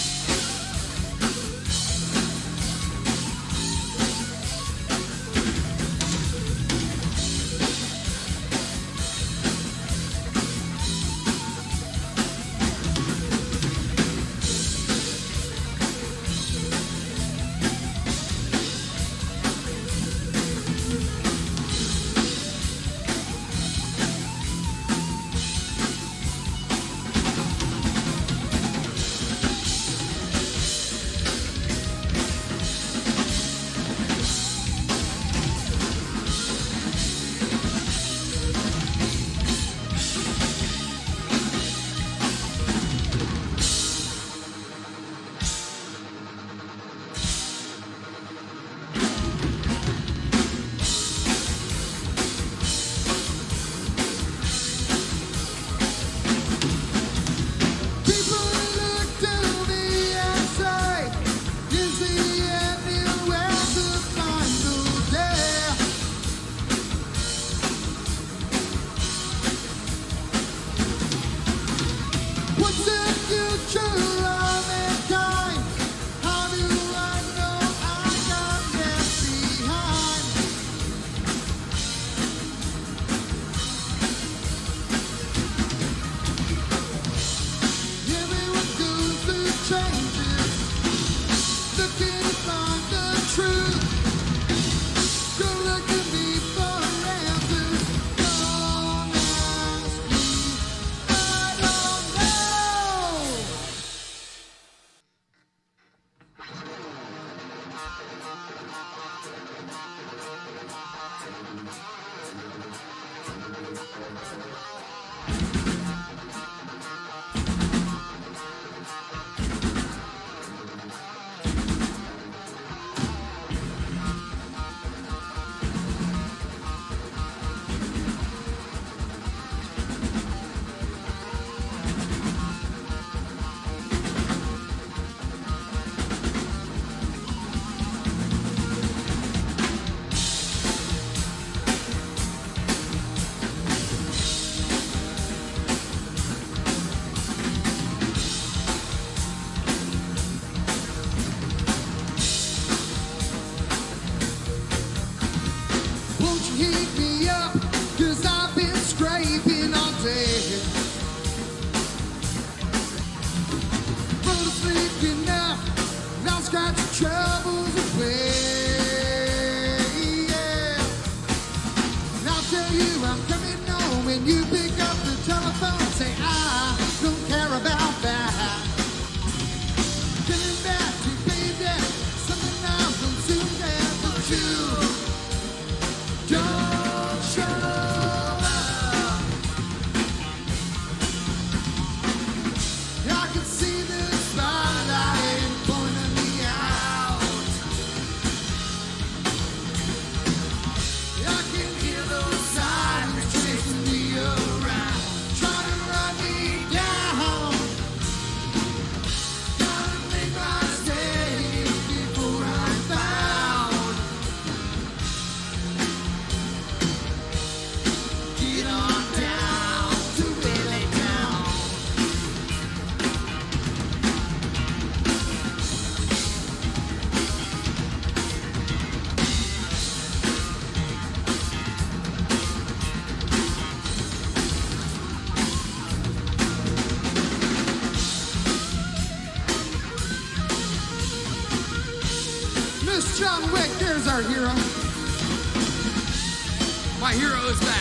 People look to me and say, is the anywhere to final day? What's the future of mankind? How do I know I got left behind? Everyone goes through changes, looking to find the truth. Don't look at me for answers. Don't ask me, I don't know. Won't you heat me up? 'Cause I've been scraping all day. Go to sleep enough, and I'll scratch your troubles away. Yeah. And I'll tell you I'm coming home when you pick up the telephone and say, I don't care about that. Coming back to baby, something I will soon get for you. Don't show up. I can see the spotlight pointing me out. I can hear those sirens chasing me around, trying to run me down. Gotta make my mistake before I'm found. Get on down to Billy Town. Miss John Wick, there's our hero. My hero is back.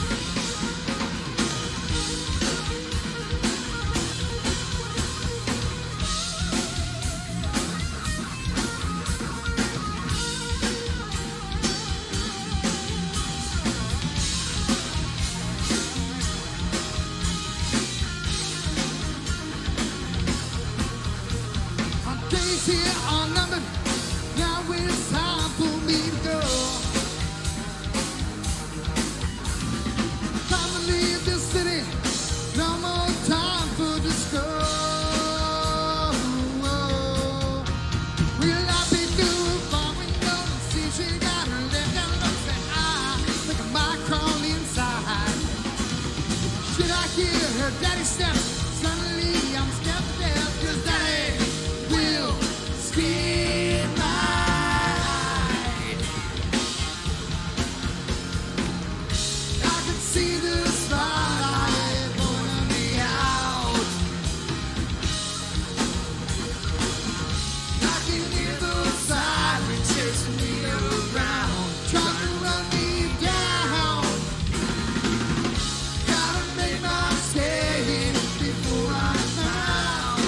Days here are numbered. Now it's time for me to go. Time to leave this city Should I hear her daddy step? Suddenly I'm scared to death, 'cause daddy will skin my hide. I can see the spotlight pulling me out. I can hear those sirens chasing me around, trying to run me down. Gotta make my escape before I'm found.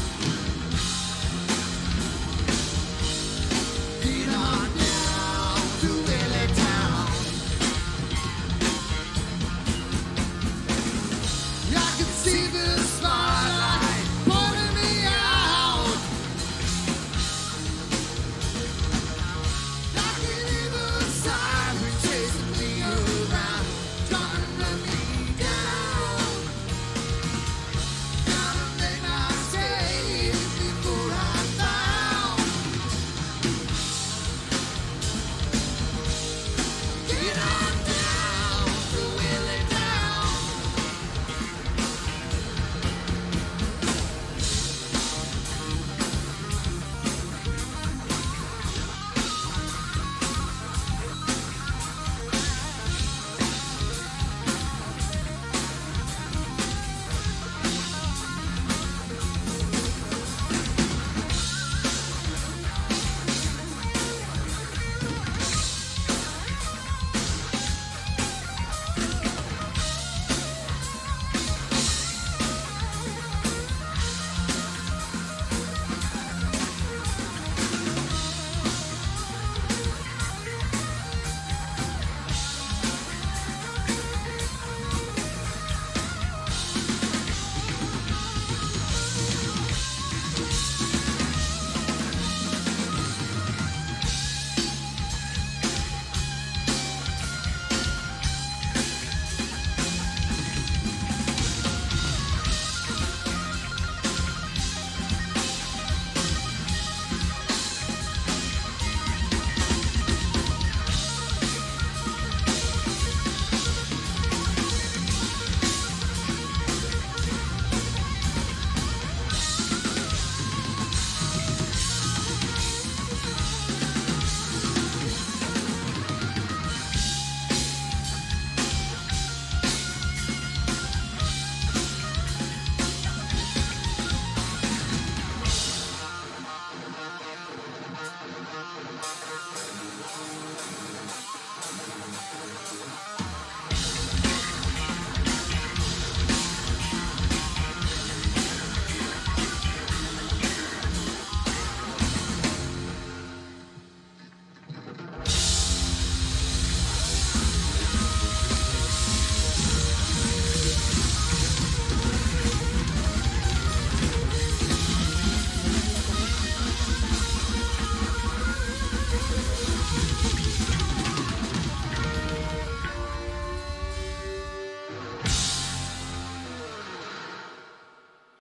Head on down to LA town. I can see the